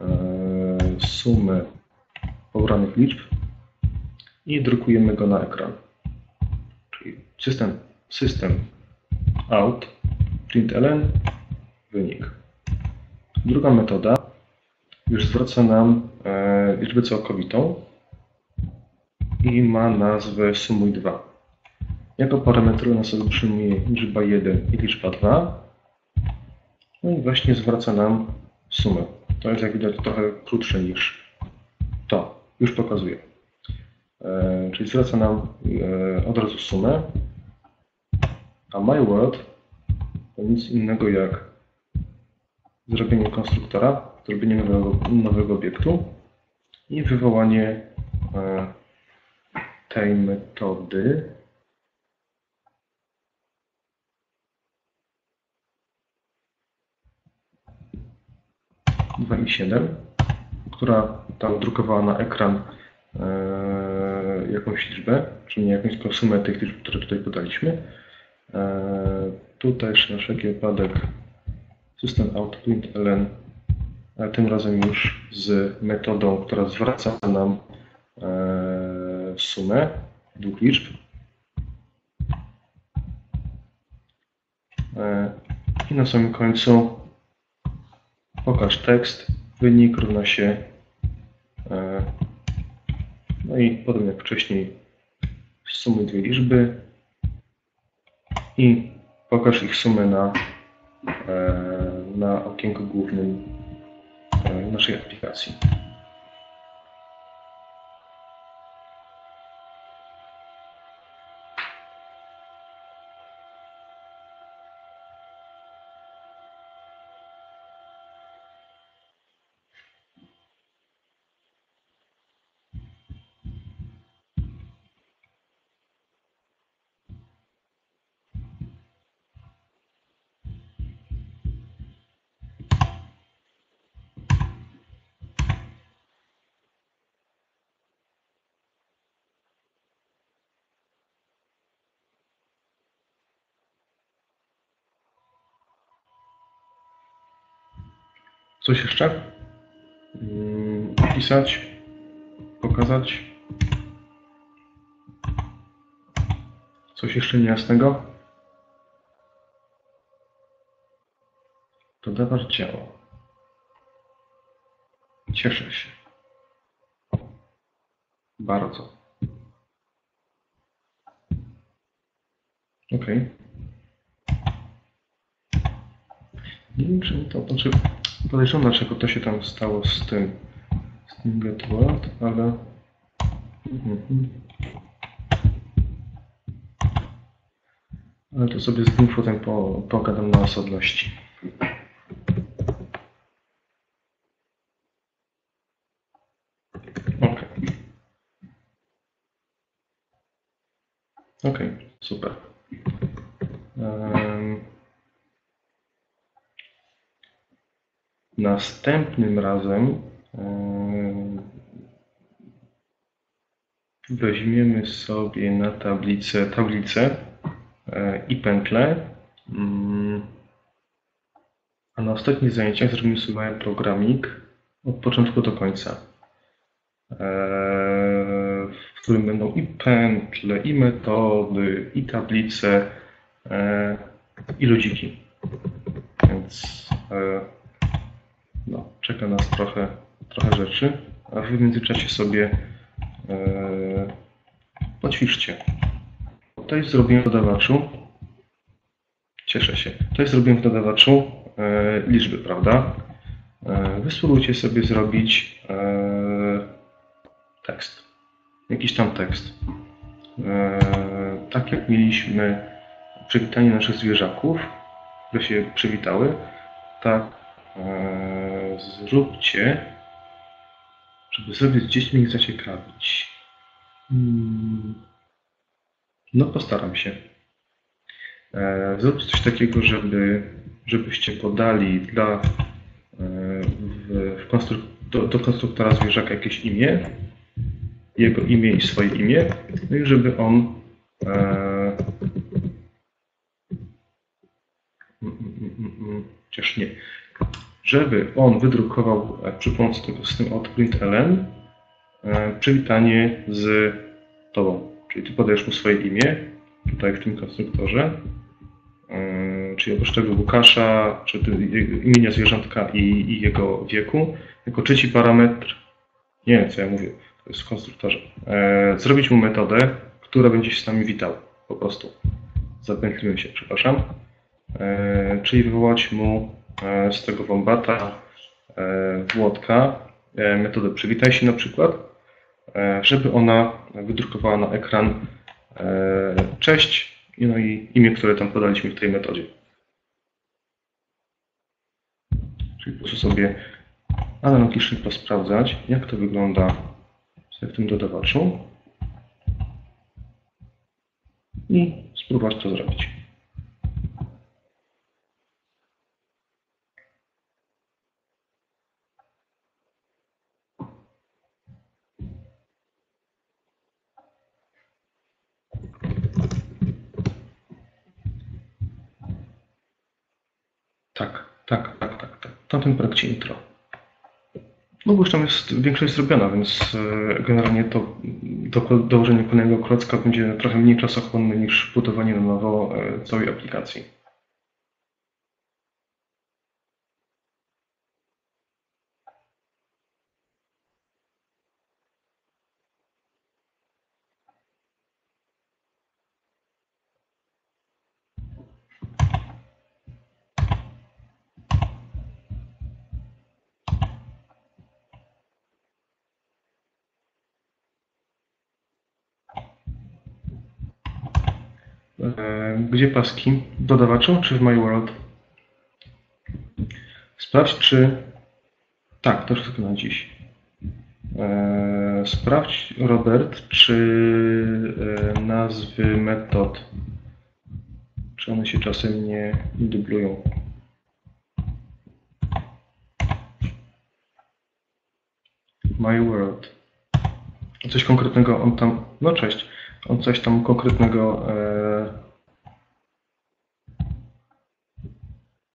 sumę pobranych liczb i drukujemy go na ekran. Czyli system System out, println, wynik. Druga metoda już zwraca nam e, liczbę całkowitą i ma nazwę sumuj dwa. Jako parametry ona sobie przyjmuje liczba jeden i liczba dwa. No i właśnie zwraca nam sumę. To jest, jak widać, trochę krótsze niż to. Już pokazuję. E, czyli zwraca nam e, od razu sumę. A My World to nic innego jak zrobienie konstruktora, zrobienie nowego, nowego obiektu i wywołanie e, tej metody dwa i siedem, która tam drukowała na ekran e, jakąś liczbę, czyli nie jakąś sumę tych liczb, które tutaj podaliśmy. E, tutaj jeszcze na wszelki wypadek system out.println, ale tym razem już z metodą, która zwraca nam e, sumę dwóch liczb. E, I na samym końcu pokaż tekst, wynik równa się, e, no i podobnie jak wcześniej, sumuj dwie liczby i pokaż ich sumę na, na okienku głównym naszej aplikacji. Coś jeszcze? Pisać, pokazać. Coś jeszcze niejasnego? Dodawacz działa. Cieszę się. Bardzo. Ok. Nie wiem, czy to, znaczy podejrzewam, dlaczego to się tam stało z tym, z tym getWorld, ale mhm. Ale to sobie z tym potem po, pogadam na osobności. Ok. Ok, super. Um, następnym razem um, weźmiemy sobie na tablicę, tablicę e, i pętlę. Um, a na ostatnich zajęciach zrobimy sobie mały programik od początku do końca, e, w którym będą i pętle, i metody, i tablice, e, i ludziki. Więc e, no, czeka nas trochę, trochę rzeczy, a wy w międzyczasie sobie e, poćwiczcie. Tutaj zrobiłem w dodawaczu, cieszę się, tutaj zrobiłem w dodawaczu e, liczby, prawda? E, wy spróbujcie sobie zrobić e, tekst, jakiś tam tekst. E, tak jak mieliśmy przywitanie naszych zwierzaków, które się przywitały, tak e, zróbcie, żeby sobie z dziećmi ich zaciekawić. Hmm. No postaram się. E, zróbcie coś takiego, żeby, żebyście podali dla, e, w, w konstruk do, do konstruktora zwierzaka jakieś imię, jego imię i swoje imię, no i żeby on e, chociaż nie, żeby on wydrukował przy pomocy tego systemu AutoPrintLN przywitanie z Tobą. Czyli Ty podajesz mu swoje imię, tutaj w tym konstruktorze, czyli oprócz tego Łukasza, czy imienia zwierzątka i, i jego wieku, jako trzeci parametr, nie wiem co ja mówię, to jest w konstruktorze, zrobić mu metodę, która będzie się z nami witała, po prostu. Zapętliłem się, przepraszam. Czyli wywołać mu z tego wombata Włodka metodę przywitaj się na przykład, żeby ona wydrukowała na ekran cześć, no i imię, które tam podaliśmy w tej metodzie. Czyli po prostu sobie analogicznie posprawdzać, jak to wygląda w tym dodawaczu i spróbować to zrobić. Tak, tak, tak, tak, tak. W tamtym projekcie intro. No bo już tam jest większość zrobiona, więc generalnie to do, dołożenie kolejnego klocka będzie trochę mniej czasochłonne niż budowanie na nowo całej aplikacji. Gdzie paski? W dodawaczu czy w My World? Sprawdź, czy... Tak, to wszystko na dziś. Sprawdź, Robert, czy nazwy metod, czy one się czasem nie dublują. My World. Coś konkretnego on tam... No cześć. On coś tam konkretnego